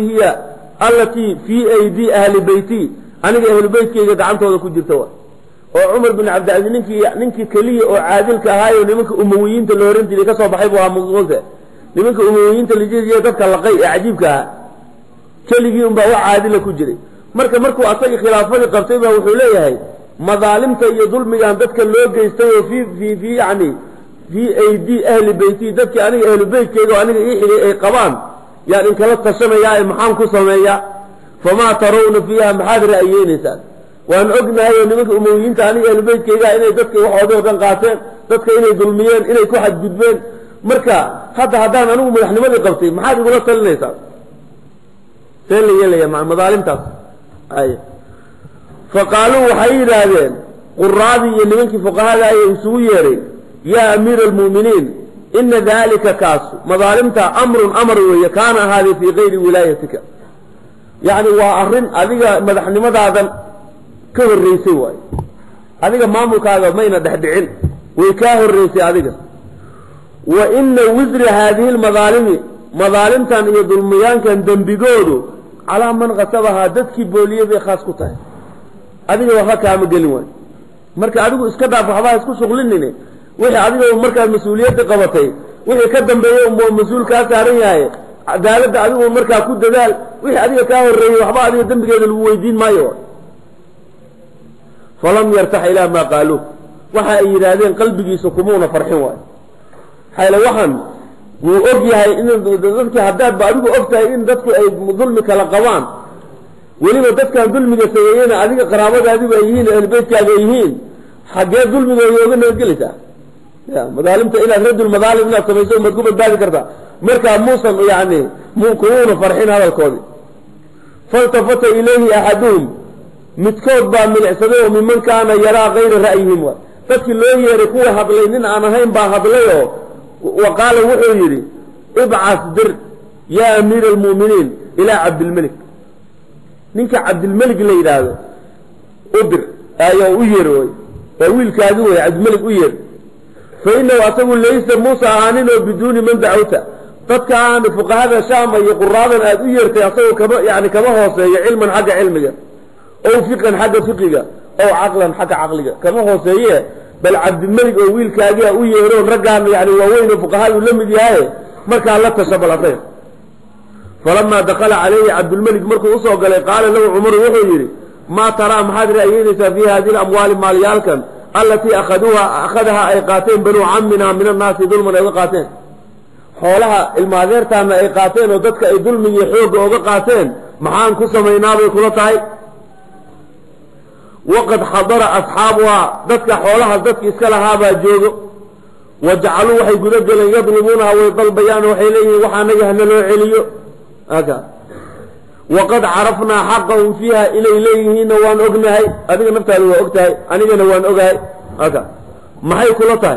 التي في أيدي أهل بيتي أنا أهل بيت كي دعمت هذا كجرتوا وعمر بن عبد العزيز ننكي كلية وعادل كهاي ونمك أمويين تلورين تلي كسر بحبها مغوزة نمك أمويين تلي جيزي تذكر لقي عجيب كها كلية أمبوا عادل كجري مركو أصلي خلافات قرطبة وحولية هاي مظالمة يظلم يعني تذكر لوجه يستوي في يعني في أيدي أهل بيتي تذكر يعني أهل بيت كي يعني إيه قبان يعني إن كانت السماء يا محام كسمية فما ترون فيها محاضر أي إنسان وأن عقنا هي نمك أمويين تاني أهل بيت كي إنه تذكر وحوضه كان قاتل تذكر إنه ظلميين إنه كوحد جدبين مركا حتى هدان أنه من ماذا قبطي محاضر يقول أصل النسان سيلي يلي مع المظالم تاس أي فقالوا حي هذين قرادي ينمك فقهاء لا يسويري يا أمير المؤمنين إن ذلك كاس مظالمتا أمر وهي كان هذه في غير ولايتك يعني وأهرن أذيك مدحني ماذا كبر ريسي واي أذيك مامك هذا مين دحدعين ويكاه الرئيسي هذه وإن وزر هذه المظالم مظالم تان يظلميان كان دنبقوده على من غصبها ددك بوليه بي خاص كتاه هذه وحا كامل قلوان marka adigu iska daaf waxba isku shuqlinine wixii adiga marka mas'uuliyadda qabatay wixii ka dambeeyay oo mas'uul ka saaran yahay cadaaladda adigu marka ku dadaal wixii adiga ka horeeyay waxba adiga dambigeeda lagu weydiin maayo falam yartax ila ma qaalu waxa ay yiraahdeen qalbigiisa kumuna farxin waay hayla waxan wuu og yahay in dadka haddaad ba adigu ogtahay in dadku ay dulmi kala qabaan weliba dadkan dulmiga sameeyeen adiga qaraabadaadiba yihiin ehelbeedkaaga yihiin xagee dulmiga yooga nabadgelisa ya madaalimta inaad radul madaalim inaad samayso ma ku badbaadi kartaa markaa muusan yani muukuuna farxin hadalkoodii faltafata ilayhi axaduhum midkood baa milicsaday oo miman kaana yaraa kayra ra'yihim wa dadkii loo yeeray kuwa hadlay nin aan ahayn baa hadlayoo wa qaala wuxuu yidhi ibcas dir yaa amiira almu'miniin ilaa cabdilmelik ninka cabdilmelik la yidhaahdo u dir ayuu u yeer way waa wiilkaadi way cabdilmelik u yeer fa innahu asagu laysa muusa ahaaninoo biduuni man dacwta dadkaan fuqahada shaama iyo quraadan aad u yeertay asagoo kama hooseeyo cilman xagga cilmiga ow fiqan xagga fiqiga ow caqlan xagga caqliga kama hooseeye bal cabdilmelik oo wiilkaagia u yeeroon raggaan yani waaweyn oo fuqahadu la mid yahay markaa la tasha bal asay فلما دخل عليه عبد الملك مركو أصو قال له عمر وحيري ما ترى محاد رأيينيسا في هذه الأموال ماليالكا التي أخذها أيقاتين بنو عمنا من الناس ظلما أيقاتين حولها المعذير تانا أيقاتين وددك أي ظلم يحوق أيقاتين محان كسا مينابي كلتاي وقد حضر أصحابها ددك حولها ددك إسكالها باجوغو وجعلوا وحي قدجلا يظلمونها ويضل بيان وحيليه وحانيها نلو عليو هذا وقد عرفنا حقهم فيها إليه نوان أغنهي هذه نفتها هو أغتهي أنا نوان أغهي هذا ما هي كلتها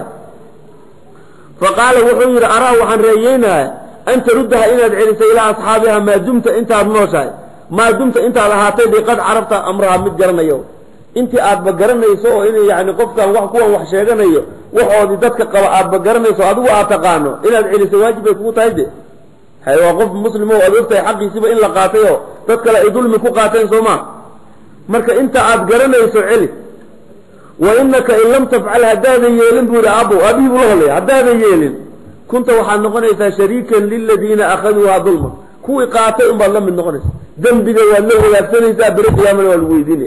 فقال وحير أراه عن رأينا أن تردها إلى العرس إلى أصحابها ما دمت أنت أبنوشاي ما دمت أنت على هاتين قد عرفت أمرها متقرن يوم أنت أبقرن يسوء يعني قفتا وحكوا وحشيغن يوم وحوذي ذاتك أبقرن يسوء أدوه أتقانه إلى العرس واجب يكون تايده هاي وقف مسلم وأدوكتay xaqiisiba in la qaatayo dad kale ay dulmi ku qaateen Soomaa marka inta aad garanayso cili wa innaka in lam taf'al hadada yeelin buu abu abibu lahli hadada yeelin kunta waxaad noqonaysaa shariikan lil ladina akhadhuha dulma kuwi qaatay in baa la mid noqonaysa dambiga waa la wadaagsanaysaa bari qiyaamada waa lagu weydiinay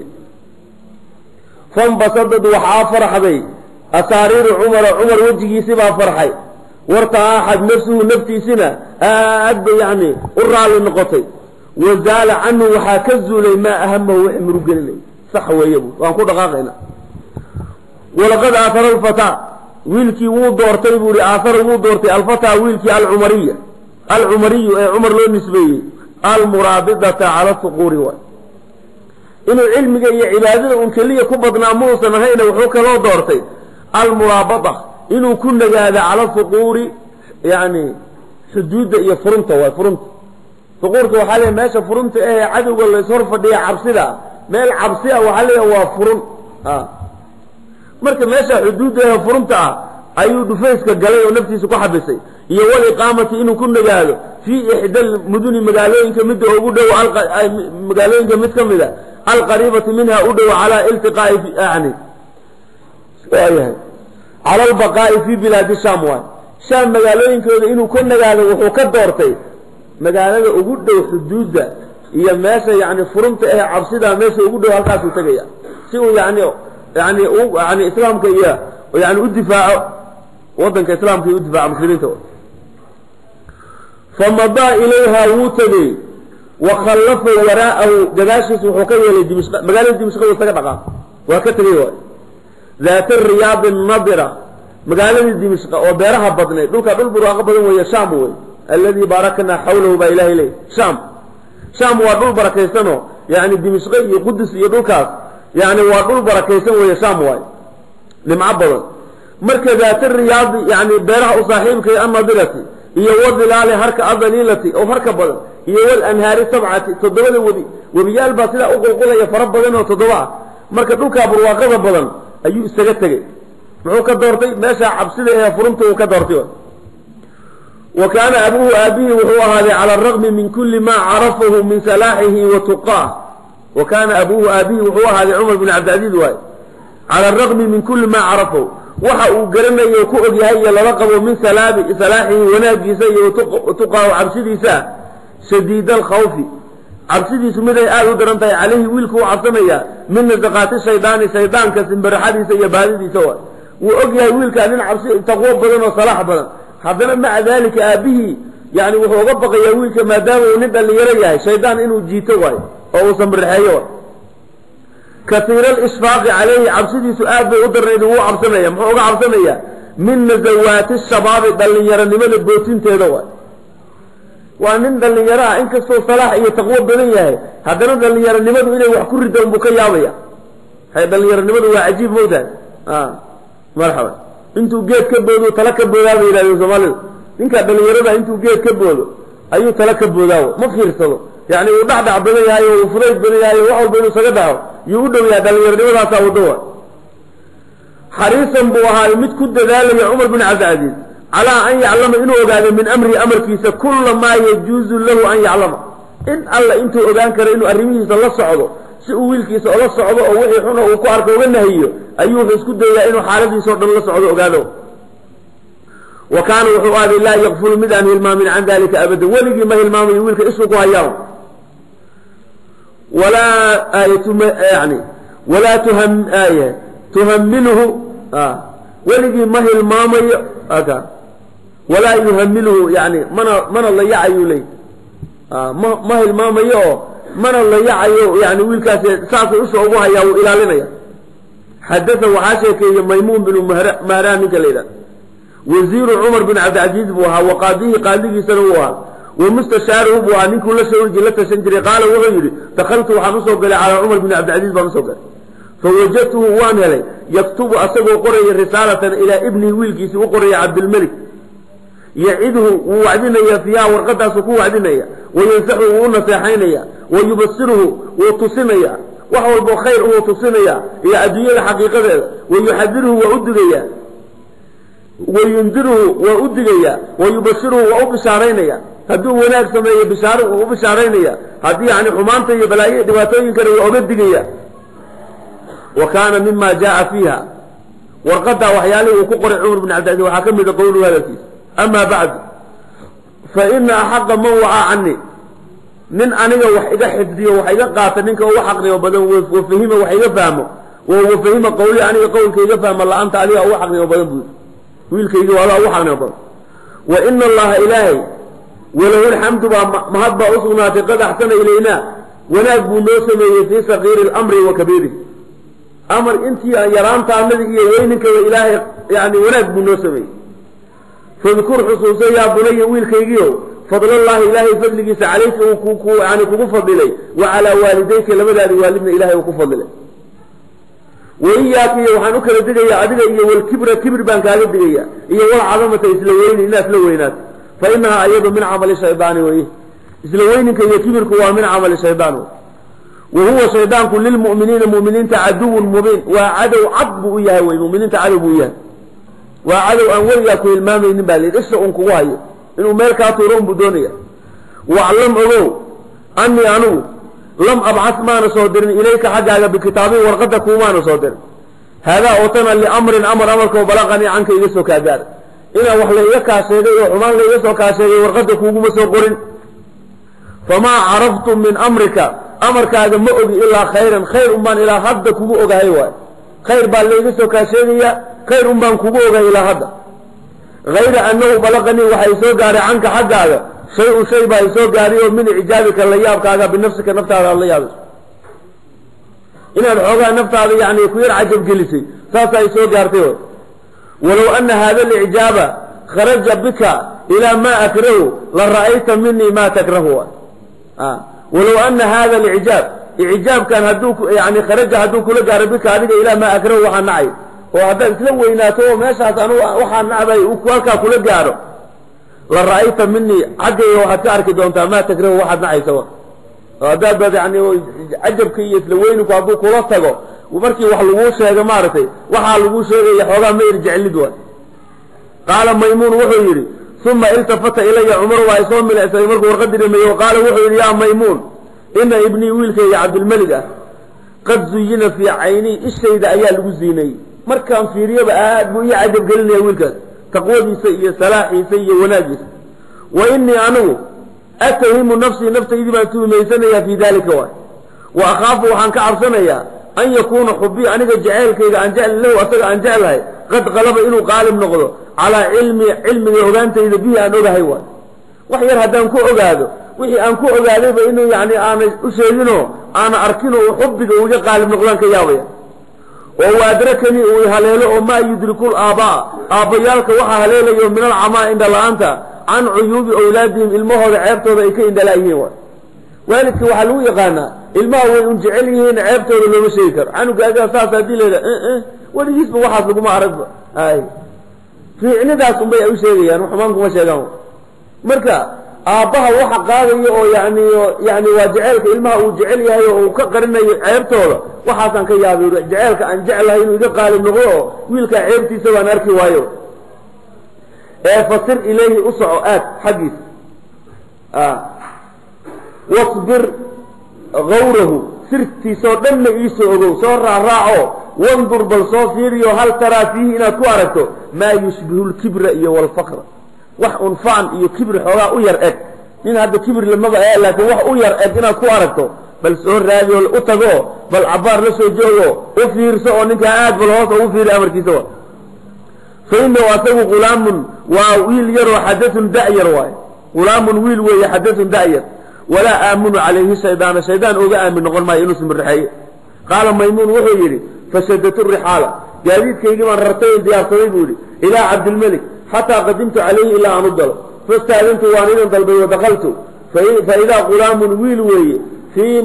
fanbasadad waxa farxaday asaariir umar wajigiisa baa farxay وارتاحت نفسه نفتي سنة يعني الرعال النقطي وزال عنه وحاكزه لما أهمه وحمره قليل صح ويبو وانقول دقاقنا ولقد آثر الفتاة ويلكي وضورتي بوري آثر وضورتي الفتاة ويلكي العمرية عمر له نسبية المرابطة على الصقور إنه علم جاي عبادنا ونكلية كبضنا موسى نهينا وحوك له دورتي المرابطة إنه كنا هذا على الفقور يعني حدود هي فرنته وفرنت فقورك وحاليا ماشي فرنت ايه عدو ولا يصرف دي عبسده ما العبسيه وحاليا هو فرن marka meesha xuduudeeda furunta ayuu dhufayska galay oo naftiisa ku xabisay iyo wal iqaamati inuu ku nagaado fi ihdal muduni magaalooyinka mid ugu dhow magaalooyinka mid kamida al qariibati minha u dhow ala iltiqaa'i fi aani على البقاء في بلاد الشام شام مغالوين كودا إنه كن نغادا وحو كدورتي مغالادا ugu dhow xuduuda iyo meesha yani furunta ee cabsida meesha ugu dhow halkaas uu tagaya si uu yani islaamka iyo yani u difaaco wadanka islaamka iyo u difaaco muslimiinta famada ilayha wutadi wa khallafa wara'ahu gadaashis wuxuu ka yeelay dimashq magaalada dimashq uu taga dhaqa waa ka tagay ذات الرياض النضرة مقالة دمشق وبيرها بطني دولك دول براغ بدن وهي شام الذي باركنا حوله بإله إليه شام ودول بركيسانه يعني دمشق يقدس يدولك يعني ودول بركيسانه وهي شام لمعبضا مركز ذات الرياض يعني بيرها صاحبك النضرة هي وظلال هرك أضليلتي أو هرك بدن هي والأنهار سبعة تضوى وبيال باطلة أقول يفرب بدن وتضوى مركز دولك برواغ بدن ayuu isaga tagay muxuu ka doortay meesha cabsida ee furunta uu ka doortay وكان أبوه أبيه وهو هذا على الرغم من كل ما عرفه من سلاحه وتقاه وكان أبوه أبيه وهو هذا عمر بن عبد العزيز واي على الرغم من كل ما عرفه وحقوا قرنا يكوء هي لرقبه من سلاحه وناجسه وتقاه وعبسدي ساه شديد الخوف عبسدي سمده آل ودرنتي عليه ويلكو عصمية من نزقات الشيطان كسن برحادي سيبادي سوا وأجيه ويلك أن عبسي تقوى بدن وصلاح بدن حضرنا مع ذلك أبيه يعني وهو غبق يويلك ما دام ونبقى اللي يريه شيطان إنه جيته أو سمر الحيوة كثير الإشفاق عليه عبسدي سؤال بقدر إنه هو عبسمية محوق عبسمية من نزوات الشباب اللي يرى من البوتين تيدوا وأن اللي يرى إنك سو صلاح يتقوى بنيه حضرنا اللي يرى نمده إنه وحكور الدم بكيامية هذا اللي يرى نمده وعجيب موتا مرحبا intuu geed ka boodo tala ka boodaa bay yiraahdeen Soomaalidu ninka dhalinyarada intuu geed ka boodo ayuu tala ka boodaa ma fiirsado yaani uu dhaxdhac badan yahay oo fureed badan yahay wax walba inuu saga dhaco yuu u dhow yahay dhalinyaradoodaas wado xariisan buu ahaa mid ku dadaalaya Umar bin Abd Aziz ala an yaclama inuu ogaado min amrikiisa kull ma yajuuzu lahu an yaclama in alla intuu ogaan karo inuu arrimihiisa la socdo si uu wiilkiisa oo la socdo oo wixii xun uu ku arko uga nahiyo ayuu isku dayaa inuu xaaladiisa oo dhan la socdo ogaado وكان وحواد لا يغفل مدان المامن عن ذلك ابدا ولقي ما المامن ويلك اسوق هياو ولا يعني ولا تهمله ولقي ما المامن ولا يهمله يعني من الله يعيو لي ما المامن من الله يعيو يعني ويلكاس ساق اسوق هياو الى لنا حدثه وحاشك ميمون بن مهران كليلا وزير عمر بن عبد العزيز بوها وقاضيه قاضي سنوها ومستشاره بوها من كل شيء جلت سنجري قال وغيري دخلت وحنصه على عمر بن عبد العزيز بمسوق فوجدته وان لي يكتب أسبه قرية رسالة إلى ابنه ويلكيس وقرية عبد الملك يعده ووعدنا فيها ورقدها سكو وعدنا وينسحه ونصيحين ويبصره وتصنيا وهو البخير وتصنيا يا أدوية حقيقة ويحذره وأدقيا وينذره وأدقيا ويبشره وأبشارينيا هدو هناك سميه بشاره وأبشارينيا هدي يعني حمانته بلايه دواتين كانوا وأبدقيا وكان مما جاء فيها ورقدها وحياله وكقر عمر بن عبد العزيز وحكم بقوله هذا فيه أما بعد فإن أحق من وعى عني من أنيق وحيدا حفظي وحيدا قاتنينك وحقني وبدن وفهمه وحيدا فهمه وفهم قولي أني قول كي فهم الله أنت عليه وحقني وبدن ويل كي ولا وحقني وبدن وإن الله إلهي وله الحمد مهبة أصغناتي قد أحسن إلينا ونجب نوسمي في صغير الأمر وكبيره أمر أنت يران تعمل وينك وإلهي يعني ونجب نوسمي فاذكر حصوصي يا بني ويل كي فضل الله إلهي فضلك عليك يعني كفضل لي وعلى والديك لماذا والدنا إلهي وكفضل لي وإياك وحنوك لدقيا عدقيا والكبر كبر بانك عدقيا إيا والعظمة إسلوين الناس لوينات فإنها أيضا من عمل الشيطان وإيه إسلوينك هي كبرك من عمل الشيطان وهو شيطان كل المؤمنين مؤمنين تعدو مبين وعدو عضب إياه ومؤمنين تعدو إياه وعدو أنوياك المامين بالي إسا أنكواهي إنه مالكا تورون بدونيا وعلم أولو أني أنو لم أبعث ما نصدرني إليك حاجة بكتابي ورقدك وما نصدر هذا أوطنا لأمر أمرك وبلغني عنك إليسو كاجار إنا وحلي يكا شيء وحمان لي يسوكا شيء ورقدك وما سوقرن فما عرفتم من أمرك هذا مؤذي إلا خيرا خير أمان إلى حدك ومؤذي هيوان خير باللي يسوكا شيء خير أمان كبوغا إلى هذا غير أنه بلغني وحيسو قاري عنك حق هذا شيء بايسو قاري من إعجابك الليابك هذا بنفسك نفت هذا الليابك إن الحوغة نفت هذا يعني يكوير عجب جلسي ساسا يسو قارتيه ولو أن هذا الإعجاب خرج بك إلى ما أكره لرأيت مني ما تكرهه ولو أن هذا الإعجاب كان هدوك يعني خرج هدوك لقار بك إلى ما أكره وحنعي وهذا سلوى إناته ماشاء أنه وحان نعبي وكوالكا كل جاره لرأيت مني عقي وحتارك دونتا ما تكره واحد نعي سوا هذا يعني عجب كي يتلوين وكابو كلا تجو ومركي وحلوش هذا ما عرفه وحلوش هذا يحوجا ما يرجع لدوا قال ميمون وحيري ثم التفت إلي عمر وعصام من الأسلام وقدر مي وقال وحيري يا ميمون إن ابني ويلك يا عبد الملك قد زين في عيني الشيء ده أيال وزيني مركان في ريبة وهي عجب قلني يا ويلك تقوى سيء سلاحي سيء وناجس وإني أنا أتهم نفسي إذا ما تميزني في ذلك وأخاف عن كعرسني أن يكون حبي أنا جعلك إذا أن جعل له وأتى أن جعله قد غلب إنه قال نقضه على علم الهدانة إذا به أن أجهه وحير هدان كو أجهده وحي أن كو أجهده بإنه يعني أنا أشينه أنا أركنه وحبك وجه قال نقضان كياوية وهو أدركني ويهلله وما يدرك الآباء آبيالك وحهلله يوم من العماء عند الله أنت عن عيوب أولادهم المهر عيبته ذيك عند الله وذلك وحلو يقانا المهر ينجعله عيبته لما شيكر عنه قاعد أساسا دي له ولي يسمى واحد لكم أعرض هاي في عنده سنبيع وشيء يعني وحمانكم وشيء مركا آبها وحا قاضي يعني وجعلك المهر وجعلها وكقرنا عيبته وحاسن كيابي جعلك أن جعلها إنه إذا قال النغو ويلك عيبتي سوى ناركي وايو فصر إليه أسعؤات حديث واصبر غوره سرتي صدم إيسعه صار راعه وانظر بالصوفيري هل ترى فيه إنا كوارته ما يشبه الكبر والفقر وح أنفعن إيو كبر حراء يرأك من هذا كبر لما بقى لكن وح يرأك إنا كوارته بل سؤال رابي والأطغو بل عبار لسو جوه وفير سوء نك عاد بالهوصة وفير أمركي سوء فإنه أتوه غلام وويل يرو حدث دائر واي غلام ويل وي حدث دائر ولا آمن عليه الشيطان أوغا آمن نقول ما ينس من الرحية قال ميمون وحيري فشدت الرحالة جاديد كي يجب أن رتين ديار صديقولي إلى عبد الملك حتى قدمت عليه إلى أن أضل فاستأذنت وانينا ضلبي ودخلت فإذا غلام ويل وي في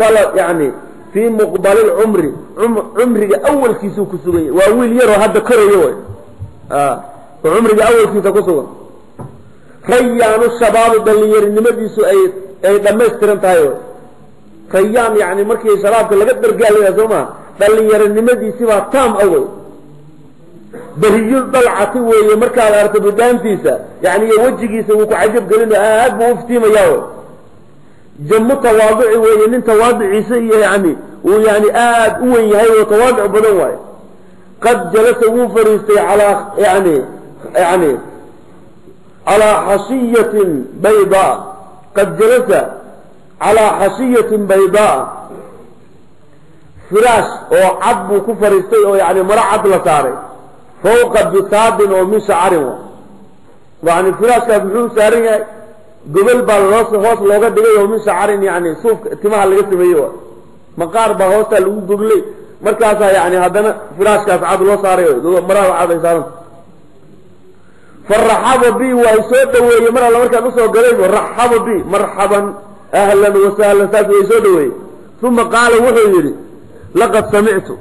مقبل العمر عمري أول كيسو كسوغي وويل يرو هذا كريوي وعمري أول كيسو كسوغي خيان الشباب دلير نمديسو أي لما استرنتايو خيان يعني مركي شباب كلا قدر قال يا زوما دلير نمديسي ما تام أول بهيو ضلعتي وهي مركي على ارتبطان فيسا يعني يوجهي سووك عجب قلنا هاد بوفتي مياو جم تواضعي وهي ان تواضعي سيء يعني ويعني وهي هي وتواضع بدواي قد جلس وفرستي على يعني على حشية بيضاء قد جلس على حشية بيضاء فراش او عب كفرستي او يعني مرعب لساري فوق بساد ومن شعر يعني فراش كان ساري قبل بالراس هوس لوغا دغay oo min shaarin yani suuf timaha laga sameeyo maqaar ba hoosta lagu dublay markaas yani hadana firaashkaas cad loo saaray marada cad ay saaran farhaba bi wa soo dhaweeyay mar alla markaan soo galay rahaba bi marhaban ahlan wa sahlan saad way soo dhaweeyay thumma qala wuxuu yiri laqad sami'tu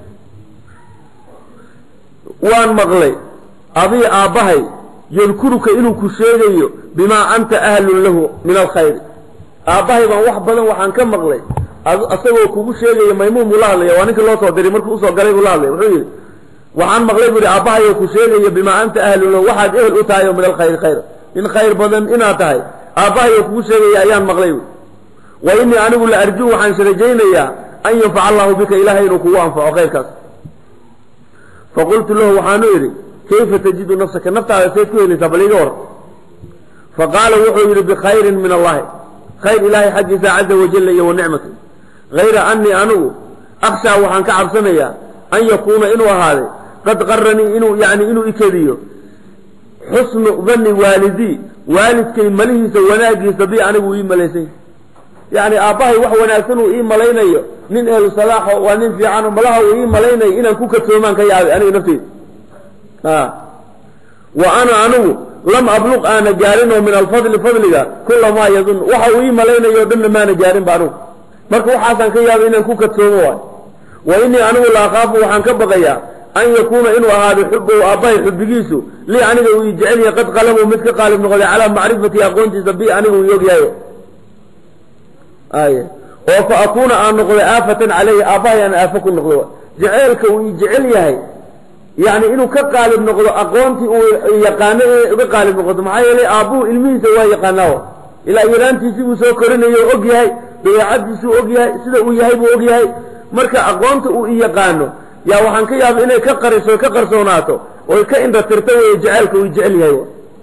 waan maqlay abi aabahay يذكرك إنه كشيء بما أنت أهل له من الخير أباهي بان واحد بدن وحان كم مغلي أصبه كشيء ميمون ملاله وانك الله صدري مركو أصل قريب ملاله وحان مغلي بدي أباهي كشيء بما أنت أهل له واحد أهل أتايه من الخير خير إن خير بدن إن أتاي أباهي كشيء أيام مغلي وإني أنا أقول أرجو عن سرجين أن ينفع الله بك إلهي نكوان فأخيرك فقلت له وحانويري كيف تجد نفسك نفت على سيدكوه لتبليغور فقال وحير بخير من الله خير إلهي حجث عز وجل ونعمته غير أني أنو أخشى وحان كعب سنيا أن يكون إنو هذا قد غرني إنو إكذيو حسن ظن والدي والد كي مليه سوناجي سبيع أنه إيماليسي يعني أباهي وحو ناسنو إيماليني من أهل صلاح وننفي عنه ملاه إيماليني إنا كوكا سومان كي أنا نفسي وأنا لم أبلغ أنا جارنه من الفضل فضلك كل ما يظن وحوي ملينا يظن ما نجارن بانو مركو حسن كيا بين كوكا سووا وإني أنا لا أخاف وحن كبقيا أن يكون إنه هذا حبه أباي حبجيسو لي أنا ويجعلني قد قلمه مثل قال ابن غلي على معرفتي أقونتي سبي أنا ويوجيايو oo fa akuuna aan noqdo aafatan calayhi aabbahay aan aafo ku noqdo jaceylka uu jecel yahay yani inuu ka qaalib noqdo aqoontii uu yaqaano ee uga qaalib noqdo maxaa yeelay aabbuhu ilmihiisa waa yaqaanaa ilaa yaraantiisii buu soo korinayo og yahay dabeecadiisuu og yahay sida uu yahay buu og yahay marka aqoonta uu i yaqaano yaa waxaan ka yaaba inay ka qariso ka qarsoonaato oy ka indha tirto wey jaceylka uu jecel yahay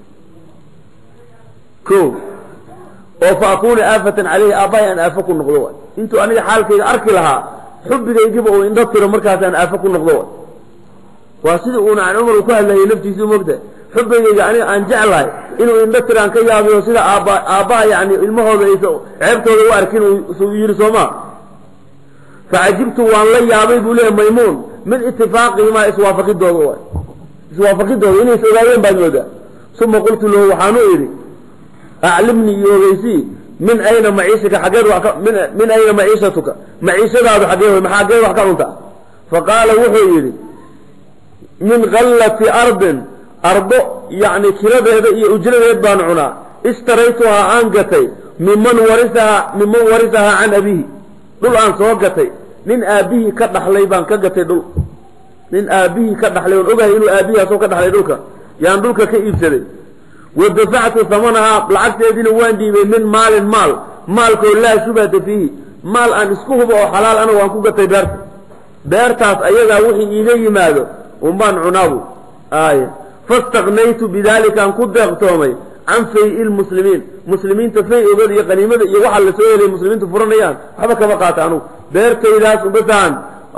o oo fa akuuna aafatan calayhi aabbahay aan aafo ku noqdo waay intuu aniga xaalkayga arki lahaa xubbigaygiba uu indho tiro markaasaan aafo ku noqdo waay waa sidii uuna can cumar uu ku hadlayay naftiisii mogta xubbigayga aniga aan jeclahay inuu indho tiraan ka yaabayo sida aabbaha yani ilmahooda aysa ceebtooda u arkin uu yidhi sooma facajibtu waan la yaabay buu leeyahy maymuun min itifaaqihima iswaafaqidooda waay iswaafaqidooda inay is ogaadeen baad moodaa uma qultu lahu waxaanu idhi aclimnii iyo ogeysii min ayna maciishaka xaggeed min ayna maciishatuka maciishadaadu xaggee way xaggeed wax ka cunta faqaala wuxuu yidhi min kallati ardin ardo yani kiradeeda iyo ujradeed baan cunaa ishtaraytuhaa aan gatay miman warisahaa can abihi dhul aan soo gatay nin aabbihii ka dhaxlay baan ka gatay dhul nin aabbihii ka dhaxlay oon ogahay inuu aabbihii asoo ka dhaxlay dhulka yaan dhulka ka iibsaday wadafactu hamanahaa lacagteediina waan dhiibay min maalin maalkoo laa shubhata fiihi maal aan isku hubo oo xalaal ana waan ku gatay beertaas ayagaa wixii iiga yimaado unbaan cunaabu aaya faistaknaytu bidalikaan ku deeqtoomay can fay-i lmuslimiin muslimiinta fay-ogooda iyo qaniimada iyo waxaa la soo helay muslimiintu furanayaan waxba kama qaata anugu beertaydaas ubataan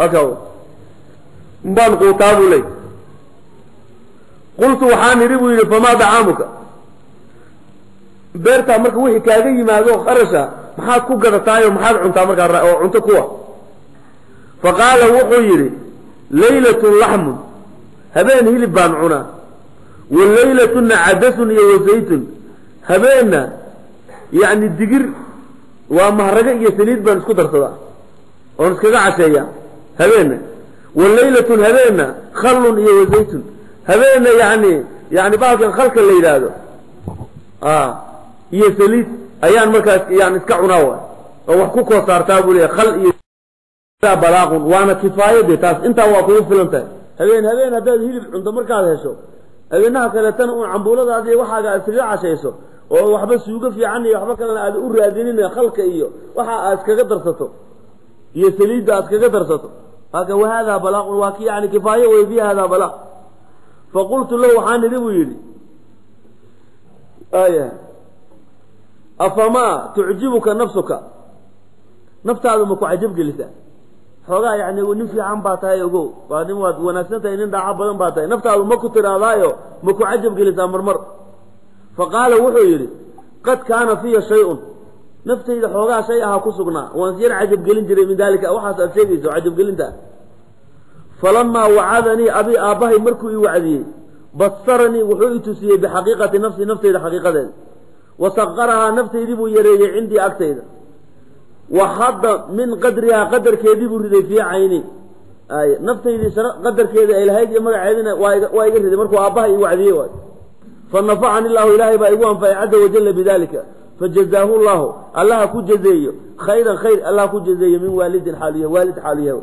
umbaan quutaa buu ley qultu waxaan idhi buu yidhi famaa dacaamuka beertaa marka wixii kaaga yimaado qarasha maxaad ku gadataayo maxaad cuntaa markaa oo cunto kuwa faqaala wuxuu yidhi laylatun laxmun habeen hilib baan cunaa walaylatuna cadasun iyo wasaytun habeenna yani digir waa mahrago iyo saliid baan isku darsadaa oon iskaga casheeyaa habeenna walaylatun habeenna khallun iyo wasaytun habeenna yani baalkan khalka la yidhaahdo iyo saliid ayaan markaas yani iska cunaa waay oo wax ku koo saartaa buu leeyahy khal iyo balaaqun waana kifaayade taas intaa waa kugu filan tahay habeen haddaad hilib cunto markaad hesho habeenaha kaleetana uun cambuuladaadi waxaaga aad iskaga cashayso oo waxba suugo fiican iyo waxba kalena aad u raadinin khalka iyo waxa aad iskaga darsato iyo saliidda aad iskaga darsato haka wahada balaaqun waa ki yani kifaayo wey fi hada balaaq faqultu lahu waxaan idhi buu yidhi afamaa tucjibuka nafsuka naftaadu ma ku cajab gelisa xoogaa yani nin fiican baa tahay ogow waa nin waad wanaagsan tahay nin dhaaco badan baa tahay naftaadu ma ku tiraadaayo ma ku cajab gelisaa marmar faqaala wuxuu yidhi qad kaana fiya shay-un naftayda xoogaa shay ahaa ku sugnaa waan siyar cajabgelin jiray min daalika waxaas aad sheegayso cajabgelinta falamaa wacadanii abi aabbahay markuu ii wacdiyey basaranii wuxuu i tusiyey bixaqiiqati nafsi naftayda xaqiiqadeeda wasaqarahaa naftaydii buu yareeyey cindii agtayda waxadda min qadrihaa qadarkeedii buu riday fii cayni naftaydii qadarkeeda ay lahayd iyo magaceedina waa iga riday markuu aabbaha ii wacdiyey waay fanafacani illaahu ilaahay baa igu anfacay caza wajalla bidalika fajazaahu llahu allaha ku jazeeyo khayran khayr allaha ku jazeeyo min waalidin xaaliya waalid xaaliya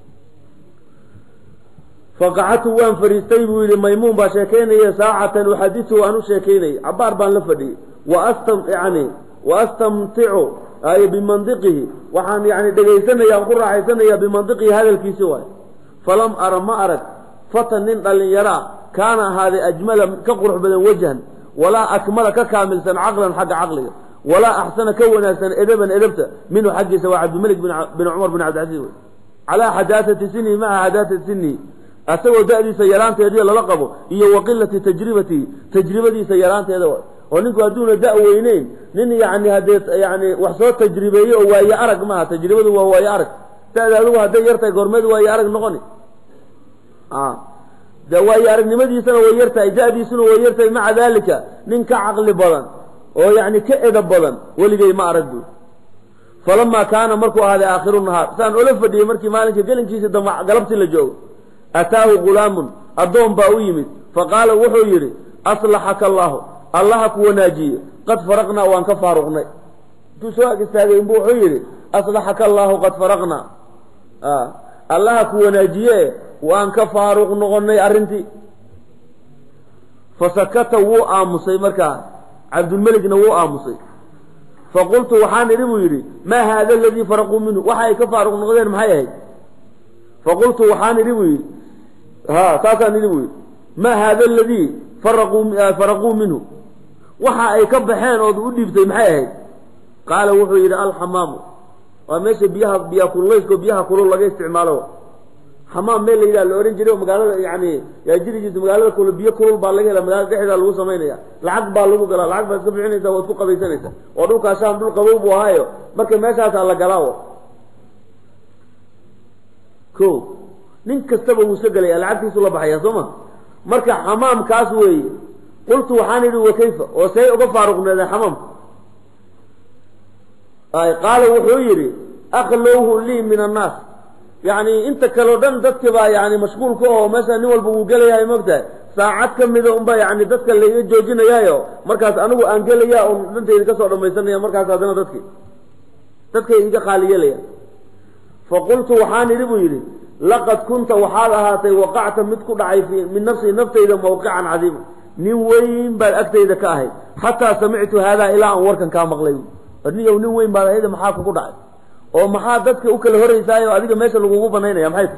faqacadtu waan fariistay buu yidhi maymuun baa sheekaynaya saacatan uxaditu aan u sheekaynayay cabaar baan la fadhiyey waastamticu bimandiqihi waxaan yani dhegaysanaya aan ku raaxaysanaya bimandiqihi hadalkiisi waay falam ara ma arag fatan nin dhallinyaraa kaana ahaaday ajmala ka qurux badan wajhan walaa akmala ka kaamilsan caqlan xagga caqliga walaa axsana ka wanaagsan edaban edabta minhu xaggiisa waa cabdimalik bin cumar bin cabdilcasiis wey calaa xadaasati sinihi maca xadaasati sinihi asagoo da-diisa yaraanteediyo lala qabo iyo waqilati tajribatihi tajribadiisa yaraanteeda waay oo ninku hadduuna da- weyneyn nin yani haddee yani wax soo tajribeeye oo waaye arag maaha tajribadu waa waaye arag da-da adigu hadday yartahay goormeed waaye arag noqoni de waaye aragnimadiisana way yartahay da-diisuna way yartahay maca daalika nin ka caqli badan oo yani ka edab badan weligay ma arag bu falamaa kaana markuu ahaaday aakhiru nahaar saan ola fadhiyey markii maalinka gelinkiisa dam galabtii la joogo ataahu gulaamun addoon baa u yimid faqaala wuxuu yidhi aslaxaka allaahu allaha ku wanaajiye qad faraqnaa waan ka faaruqnay تسواق استاذ بوحيري أصلحك الله قد فرغنا الله كوناجيه وأن كفارق نغني أرنتي فسكت وو آمسي مركا عبد الملك نو آمسي فقلت وحان ربويري ما هذا الذي فرقوا منه وحي كفارق نغني محيي فقلت وحان ربويري تاسا ربويري ما هذا الذي فرقوا منه وحي كبحين وديبتي محيي قال وحيري الحمام وماشي بيها كليسكو بيها كل لغا استعماله حمام ميل إلى الأورنجري ومقالة يعني يجري جد مقالة كل بيها كل بالله إلى مقالة كحدا لو سمينيا العقب بالله قال العقب بس كبرني سوى سوق بيسنيسا ودوك عشان دول قبوب وهايو مركب ماشي على قلاوة كو نين كستبه وسجلي العقب يسول بحيا ثم مركب حمام كاسوي قلت وحاني وكيف وسيء فاروق هذا حمام قال وحيري أخلوه لي من الناس يعني انت كالودان دتك با يعني مشغول كو مثلا ني walba uu galaya moogtaa saacad kamida un ba yani dadka la iga joojinayo markaas anigu aan galaya oo dantayda ka soo dhamaysanaya markaas hadana dadka iga qaaliyeelaya faqultu waxaan iribu yiri laqad kunta waxaad ahaatay waqacta mid ku dhacay min nafsi naftayda mawqican cadiim nin weyn baa agtayda ka ahay hatta sami'tu hada ila an warkan ka maqlay nin weyn baa hayda maxaa ku dhacay oo maxaa dadka u kala horeysaayo adiga meesha lagu banaynaya maxay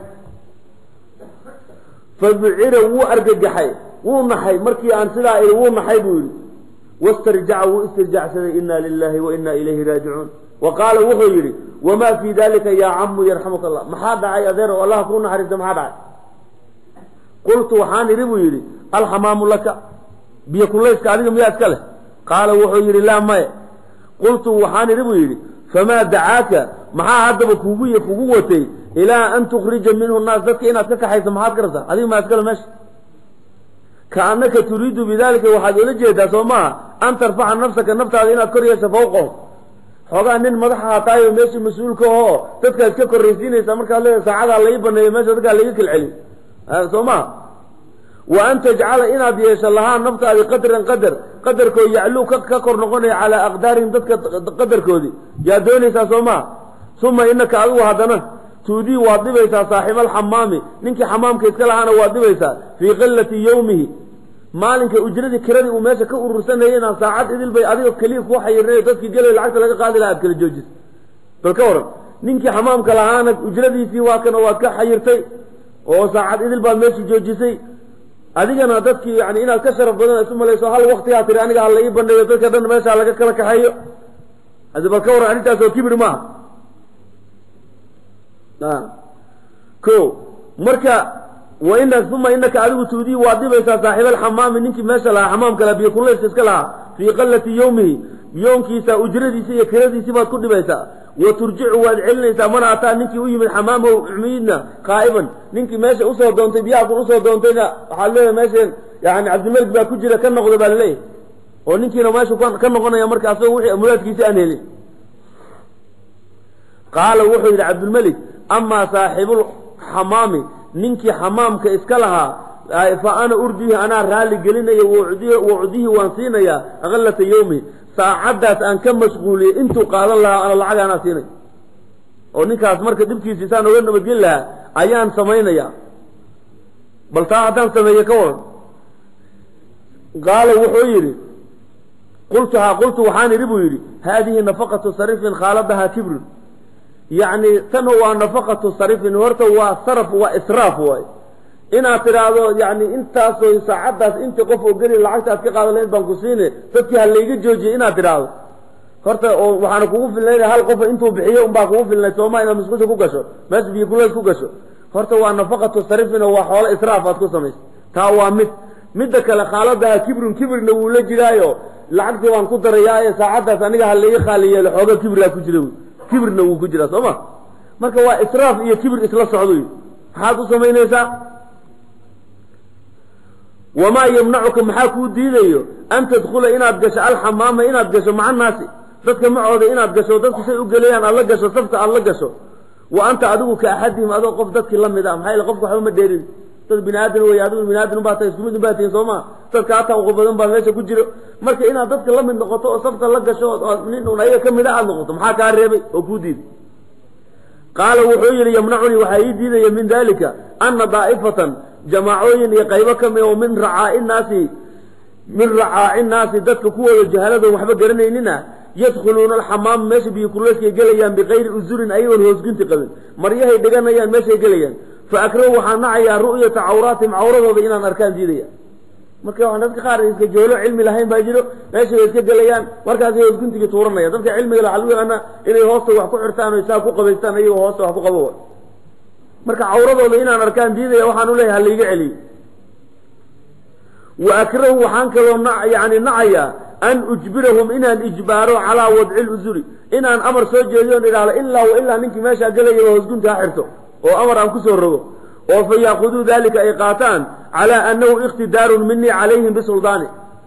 fadhira wuu argagaxay wuu naxay markii aan sidaa ay wuu naxay buu yiri wastarja'a istirja'sada inna lillahi wa inna ilayhi raaji'un wa qala wuxuu yiri wama fi dhalika ya ammu yarhamuka allah maxaa dhacay adeer oo allah ku naxariisto maxaa dhacay qultu waxaan iri buu yiri alhamamu laka biya kullayska adiga miyaa iska leh qala wuxuu yiri la ma qultu waxaan iri buu yiri فما دعاك ما هذا كوغي كوغوتي الى ان تخرج منه الناس ذاتك ان تكحيس ما كرتا هذه ما اسكل ماشي كانك تريد بذلك واحد وجهدا سوما ان ترفع نفسك نفسك ان كريس فوقه xogaa nin madaxa taayo meeshii mas'uulka oo dadka iska koreysiinaysa marka la saacada la iibanayo meesha dadka la kala celi soma wa anta ja'ala ina diisha laha naftaadi qadarko yaclu ka kor noqonay ala aqdaarin dadka qadarkoodi yaa doonaysa soma suma inaka adu hadana tuudi waadibaysa saaxiib al-hammami ninki hammamka iska lahaana waadibaysa fi qillati yawmihi maalinka ujrada kiradi uu meesha ka urursanayna saacad idil bay adiga kaliya ku xayirnay dadkii galay lacagta laga qaadi lahaa kala joojis balka waran ninkii hammamka lahaana ujradiisii waa kan waa ka xayirtay oo saacad idil baa meesha joojisay adigana dadkii yani inaad ka sharaf badan isu malayso hal waqti aad tiri aniga hal la ii bandhigo dadka dhan meesha laga kala kaxeeyo hada balka waran arintaas oo kibir ma ko marka وإنك ثم إنك أدو تودي وادبيسا صاحب الحمام إنك ماشى لها حمام كلا بيكون ليس تسكلها في قلة يومه يوم كيسا أجردي سي كردي سي بات كل بيسا وترجع وادعلنيسا من أعطى إنك وي من الحمام وعميدنا قائبا إنك ماشى أسوى دونتي بيأكل أسوى دونتينا حالنا ماشى يعني عبد الملك بقى كجرة كان نغضب بالله وإنك ماشى كان نغضب يا مركز أسوى وحي أمولاد كيسا أنهلي قال وحي لعبد الملك أما صاحب الحمام ninkii xamaamka iska lahaa fa ana urdihi ana raali gelinaya wuudihi waan siinaya aqallata yawmi saacadaas aan ka mashquuliyay intuu qaadan lahaa ana lacag ana siinay oo ninkaas marka dibkiisa saan uga nabadgelin lahaa ayaan samaynaya bal taa haddaan sameeyo ka waran qaala wuxuu yidhi qultu waxaan idhi buu yidhi haadihi nafaqatu sarifin khaaladaha kibrun يعني تنو نفقة صرف هرت وصرف وإسراف واي إن اعتراضه يعني أنت ساعدت أنت قفوا قلي العكس أتقال لين بنقصينه تبكي هاللي يجي جوجي إن اعتراض هرت وحنا كوف الليل هل قف أنتوا بحيه وباقوا في الليل توما إلى مسكوت كوكشوا بس بيقولوا كوكشوا هرت ونفقة صرف وحوال إسراف أتقسمش تاوا مدك لخالدها كبر نقول جرايو العكس وان قدر يا ساعدت أنا هاللي يخالي الحوض كبر لا كجرو كبرنا وكجرا سما marka waa israaf iyo kibir isla socday maxaad u sameynaysaa wama yamna'uka maxaa ku diidayo an tadkhula inaad gasho al-hamaama inaad gasho maca naasi dadka macooda inaad gasho dadku say u galayaan alla gasho safta alla gasho wa anta adigu ka ahadihim adoo qof dadkii la mid ah maxay qofku waxba ma dheerin dad bini aadan wey adigu bini aadan baa tahay isku mid baa tahay sooma dadka hata ugu badan baa meesha ku jiro marka inaad dadka la mid noqoto oo safka la gasho nin un ayaga ka mid ah aad noqoto maxaa kaa reebay oo kuu diiday qaala wuxuu yidhi yamnacunii waxaa ii diidaya min dalika ana daa'ifatan jamaacooyin iyo qaybo ka mid oo min racaa'i nnaasi dadka kuwooda jahaladon waxba garanaynina yadkhuluuna alxamaama meesha biyo kuleyskay gelayaan bikayri usurin ayagoon hoosgunti qabin maryahay dhiganayaan meeshay gelayaan fa akrahu waxaan nacayaa ru'yata cawraatihim cawradooda inaan arkaan diidaya marka waxaan dadka qaar iska joolo cilmi lahayn baa jiro meesha way iska gelayaan markaasay hoosguntigii tuuranayaan dadka cilmiga la waxaa lagu yaqaana inay hoosta wax ku xirtaan oo isaa ku qabaystaan ayagoo hoosta wax ku qabo marka cawradooda inaan arkaan diidaya waxaan u leeyahay halaiga celiyo wa akrahu waxaan kaloo yani nacayaa an ujbirahum inaan ijbaaro calaa wadci lusuri inaan amar soo jeediyo on idhaahdo ilaa wa ilaa ninkii meeshaa gelayaba hoosgunti ha xirto oo amar aan kusoo rogo oo fa yaakuduu dalika ay qaataan calaa annahu ikhtidaarun minii calayhim bisuldaani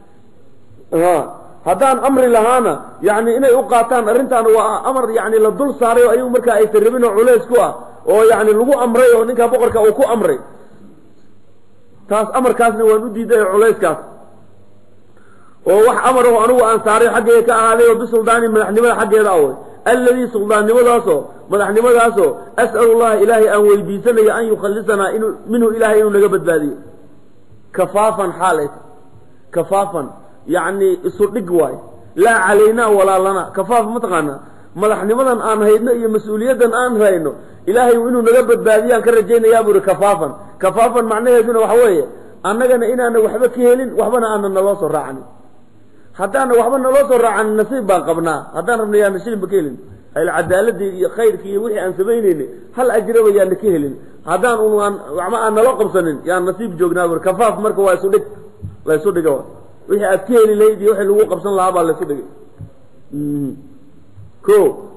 haddaan amri lahaana yani inay u qaataan arrintaan waa amar yani la dul saaray oo ayagu markaa aysan rabin oo culays ku ah oo yani lagu amray oo ninkaa boqorka uu ku amray taas amarkaasna waan u diiday culayskaas oo wax amar oo anigu aan saaray xaggeeda ka ahaaday oo bisuldaani madaxnimada xaggeeda awey alladii madaxnimadaasoo as'alu llaha ilaahay aan weydiisanayo an yukhallisanaa minhu ilaahay inuu naga badbaadiyo kafaafan xaalayta kafaafan yacni isu dhig waay laa calaynaa walaa lana kafaaf mataqaanaa madaxnimadan aan haydno iyo mas-uuliyaddan aan hayno ilaahay inuu naga badbaadiyaan ka rajaynayaa buu ihi kafaafan macnaheeduna waxa weeye annagana inaana waxba ka helin waxbana aana naloo soo raacanin haddaana waxba naloo soo raacanin nasiib baan qabnaa haddaan rabna yaana shilinba ka helin cadaaladii iyo khayrkii iyo wixii aan samaynayni hal ajraba yaana ka helin haddaan waxba aan naloo qabsanin yaan nasiib joognaa bui kafaaf marka waa isu dhig la isu dhiga wixii aad ka heli lahayd iyo wixii lagu qabsan lahaa baa la isu dhigay ko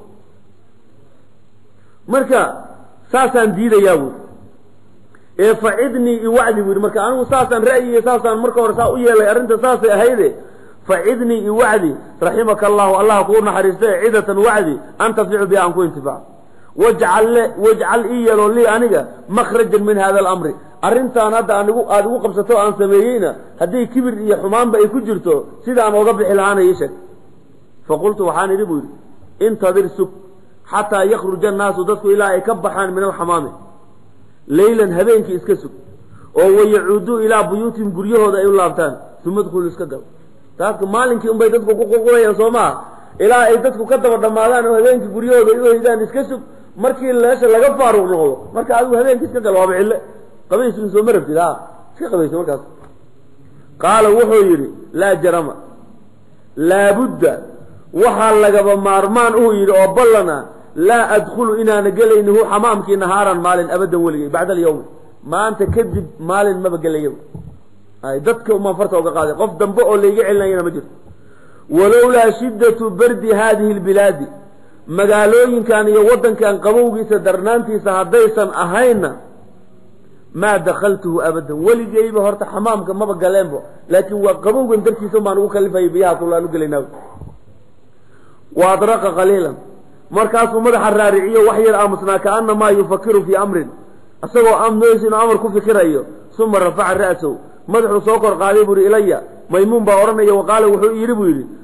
marka saasaan diidayaa buui ee facidnii iwacdi bu yidhi marka anigu saasaan ra'yiga saasaan marka hore saa u yeelay arrinta saasay ahayde facidnii iwacdi raximaka allahu allah kuu naxariista cidatan wacdi antaficu biha aan ku intifaac wajcal ii yeelo lii aniga makhrajan min hada alamri arrintaan hadda aada igu qabsato aan sameeyeyna hadday kibir iyo xumaanba ay ku jirto sidaan ooga bixi lahaana ii sheeg faqultu waxaan idhi buu yidhi intadir sug xataa yakruja annaasu dadku ilaa ay ka baxaan min alxamaami leylan habeenkii iska sug oo wayacuuduu ilaa buyuutihim guryahooda ay u laabtaan uma dkhulu iska gal taaska maalinkii unbay dadku ku qulqulayaan soo maa ilaa ay dadku ka daba dhammaadaan oo habeenkii guryahooda ay u hoydaan iska sug markii meesha laga faaruq noqdo marka adigu habeenkii iska gal waaba cille qabaysin soo ma rabtid iska qabaysa markaas qaala wuxuu yidhi laa jarama laabudda waxaa lagaba maarmaan uu yidhi oo ballana laa adkhulu inaana gelaynihu xamaamkii nahaaran maalin abadan weligay bacda alyawmi maanta kadib maalin maba gelayo dadka umaan farta uga qaaday qof dambe oo layga celinayana ma jirto walowlaa shiddatu bardi haadihi lbilaadi magaalooyinkan iyo waddankan qabowgiisa darnaantiisa haddaysan ahaynna maa dakaltuhu abadan weligeyba horta xamaamka maba galeenbo laakiin waa qabowgan dartiisa baan ugu kalifayay biyaha kulaan u gelaynaa wa adraqa qaliilan markaasuu madaxa raariciyo wax yar aamusnaa kaanamaa yufakiru fii amrin isagoo amnoys inuu amar ku fikirayo uma rafaca ra'sahu madaxuu soo kor qaaday buu yihi ilaya maymuun baa odhanaya waqaala wuxuu yidhi buu yidhi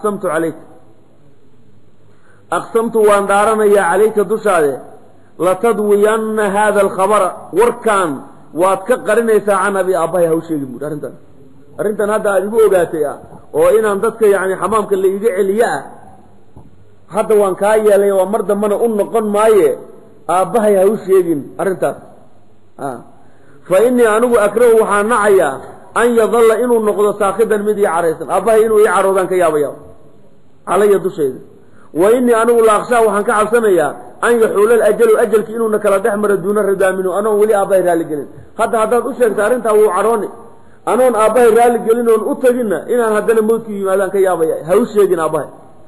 aqsamtu waan dhaaranayaa calayka dushaade latadwiyanna haada alkhabara warkaan waad ka qarinaysaa can abi aabbahay haw sheegi buui arrintan hadda aada igu ogaatay oo inaan dadka yani xamaamka la iga celiyo hadda waan kaa yeelay waa mar dambana u noqon maaye aabbahay ha u sheegin arrintaas fa innii anigu akrahu waxaan nacayaa an yadalla inuu noqdo saakidan mid ii caraysan aabbahay inuu ii caroodaan ka yaabaya calaya dushayda wa innii anigu laakshaa waxaan ka cabsanayaa an yaxuula alajalu ajalki inuuna kala dhex maro duuna ridaa minhu anoon weli aabbahay raalli gelin hadda haddaad u sheegta arrintaa wuu carooni anoon aabbahay raalli gelin oon u teginna inaan haddana mawdkii yimaadaan ka yaabaya ha u sheegin aabbahay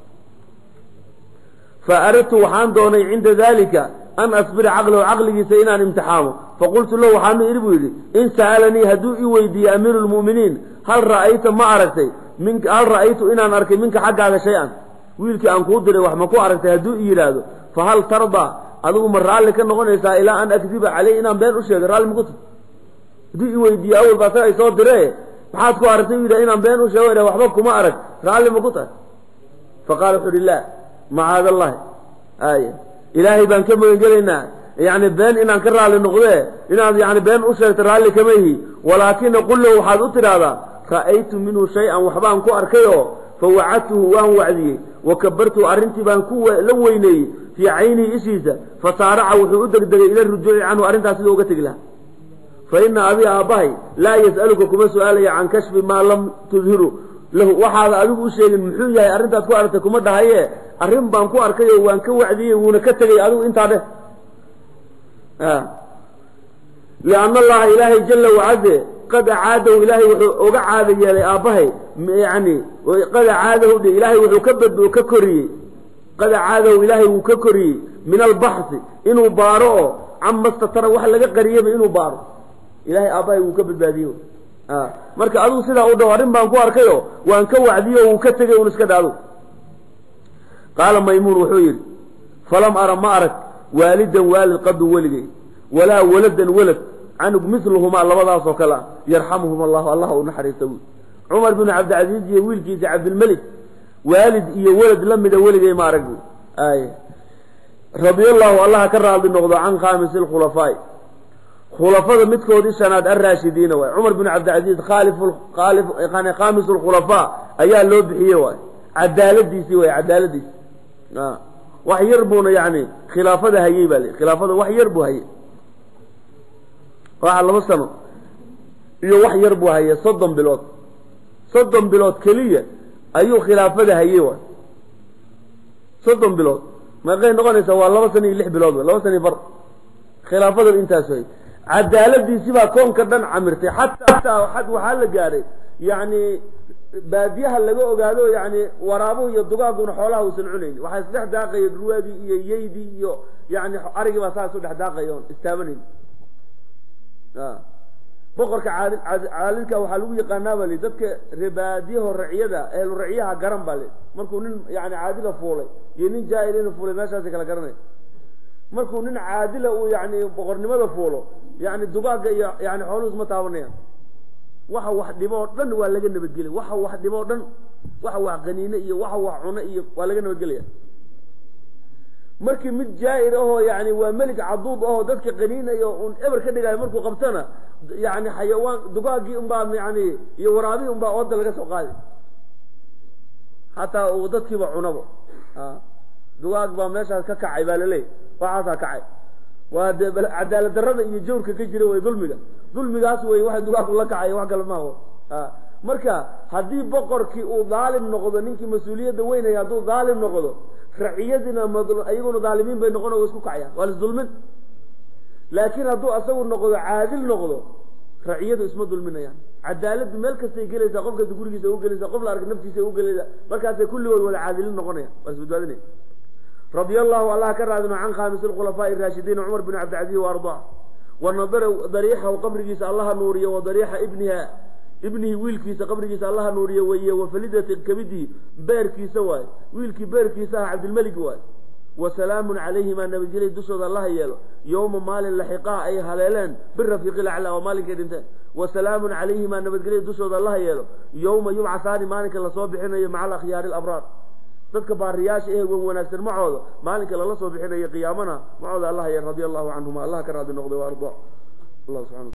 fa aradtu waxaan doonay cinda dalika an asbira caqlahu caqligiisa inaan imtixaamo faqultu lahu waxaanu idhi buu yidhi in sa'alanii hadduu i weydiiyey amiiru lmu'miniin hal ra'ayta ma aragtay hal ra'aytu inaan arkay minka xaggaaga shay-an wiilkii aan kuu diray wax ma ku aragtay hadduu i yidhaahdo fahal tardaa adigu ma raalli ka noqonaysaa ilaa an akdiba caleyh inaan been u sheegay raalli maku tahy hadii i weydiiyo awal baa ay soo diree maxaad ku aragtay yidha inaan been u sheego waxba kuma arag raalli ma ku tahay faqaala wuxuu ihi laa macaada allahi ilaahay baan ka magan gelaynaa yani been inaan ka raalli noqdee inaad yani been u sheegto raalli kama ihi walaakina qul lahu waxaad u tidhaahdaa ra'aytu minhu shay-an waxbaan ku arkay oo fawacadtuhu waan wacdiyey wakabartuhu arrintii baan la weyneeyey fii caynihi ishiisa fasaaraca wuxuu u degdegay ila rujuuci canhu arrintaas sidoo uga tegi lahaa fa ina abii aabbahay laa yas'aluka kuma su-aalaya can kashfi maa lam tudhiru lahu waxaada adigu u sheegin muxuu yahay arrintaad ku aragtay kuma dhahaye arrin baan ku arkay oo waan ka wacdiyey wuuna ka tegay adigu intaa dheh lianna allaha ilaahay jala wacaze qad acaadahu ilaahay wuxuu uga caada yeelay aabbahay yani qad acaadahu dhe ilaahay wuxuu ka koriyey qad acaadahu ilaahay wuu ka koriyey min albaxsi inuu baaro oo cama statara wax laga qariyaba inuu baaro ilaahay aabbahay wuu ka badbaadiye marka adigu sidaa u dhaw arrin baan ku arkayo waan ka wacdiye o wuu ka tegay un iska dhaado qaala maymuun wuxuu yidhi falam ara ma arag waalidan waalid qadu weligay walaa waladan walad canug miluhumaa labadaasoo kale ah yarxamuhum allahu allah u naxariista wy cumar binu cabdilcaziiz iyo wiilkiisa cabdilmelik waalid iyo walad la mida weligay ma arag radiallahu allaha ka raadi noqdo can khaamisi lkhulafaa'i khulafada midkoodii shanaad alraashidiina waay cumar binu cabdilcaziiz khaamisu lkhulafaa ayaa loo bixiye waay cadaaladiisii waay cadaaladiisi wax yar buuna yani khilaafada hayey baa l khilaafada wax yar buu hayey waxa 2 sano iyo wax yar buu hayey 30 bilood keliya ayuu khilaafada hayey waay 30 bilood maqay noqonaysa waa 2 sano iyo 6 bilood 2 sano bar khilaafada intaas way cadaaladiisi baa koonka dhan camirtay xataa waxaa la gaaray yani baadiyaha laga ogaado yani waraabuhu iyo dugaaguna xoolaha uusan cunaynin waxay isdhex daaqayeen ruwaadii iyo yeydii iyo yani arigii baa saas u dhex daaqayoon istaabanayn boqorka caalilka waxaa lagu yaqaanaa baa li dadka rebaadiyaho raciyada ehlu raciyaha garan baa li markuu nin yani caadila fuulay iyo nin jaa-ilina fuulay meeshaasi kala garanay markuu nin caadila uu yani boqornimada fuulo yani dugaaga iyo yani xooluhu isma taabanayaan waxa wax dhibo oo dhan waa laga nabadgelay waxa wax dhibo oo dhan waxa wax qaniine iyo waxa wax cuna iyo waa laga nabadgelaya markii mid jaa'ir ahoo yani waa melig caduud ahoo dadka qaniinayo un eber ka dhigayo markuu qabtana yani xayawaan dugaagii unbaa yani iyo waraabii unbaa ooda laga soo qaadi hataa uu dadkiiba cunabo dugaag baa meeshaas ka kacay baa laleeyahy waxaasaa kacay waa de cadaalad darada iyo jawrka ka jira way dulmigaas wey waxa dugaag ula kacay wax kale maaho marka haddii boqorkii uu daalim noqdo ninkii mas-uuliyadda weynaya hadduu daalim noqdo raciyadina ayaguna daalimiin bay noqon isku kacayaan waa lisdulmin laakiin hadduu asagu noqdo caadil noqdo raciyadu isma dulminayaan cadaaladu meel kastay gelaysaa qof kasta gurigiisa u gelaysaa qof la arka naftiisa u gelaysaa markaasay kulligood wada caadilin noqonayaan waa isbadbaadinaya رضي الله الله كرادنا عن خامس الخلفاء الراشدين عمر بن عبد العزيز وارضاه ونظر ضريحه وقبرجيس الله نوريه وضريح ابنه ويلكيس قبرجيس الله نوريه ويه وفلدة كبدي باركي سواي ويلكي باركي سها عبد الملك واي وسلام عليه ما نبي جلي دسود الله يالو يوم مال اللحقاء أي هلالان بالرفيق الأعلى ومالك يدنتين وسلام عليه ما نبي جلي دسود الله يالو يوم يبعثان مالك الله صوبحين مع الأخيار الأبرار dadka baariyaasha ee wanaagsan macooda maalinka lala soo bixinayo qiyaamana macooda Allah ya radiyallahu anhuma Allah ka raadi noqdo wa arda Allah subhanahu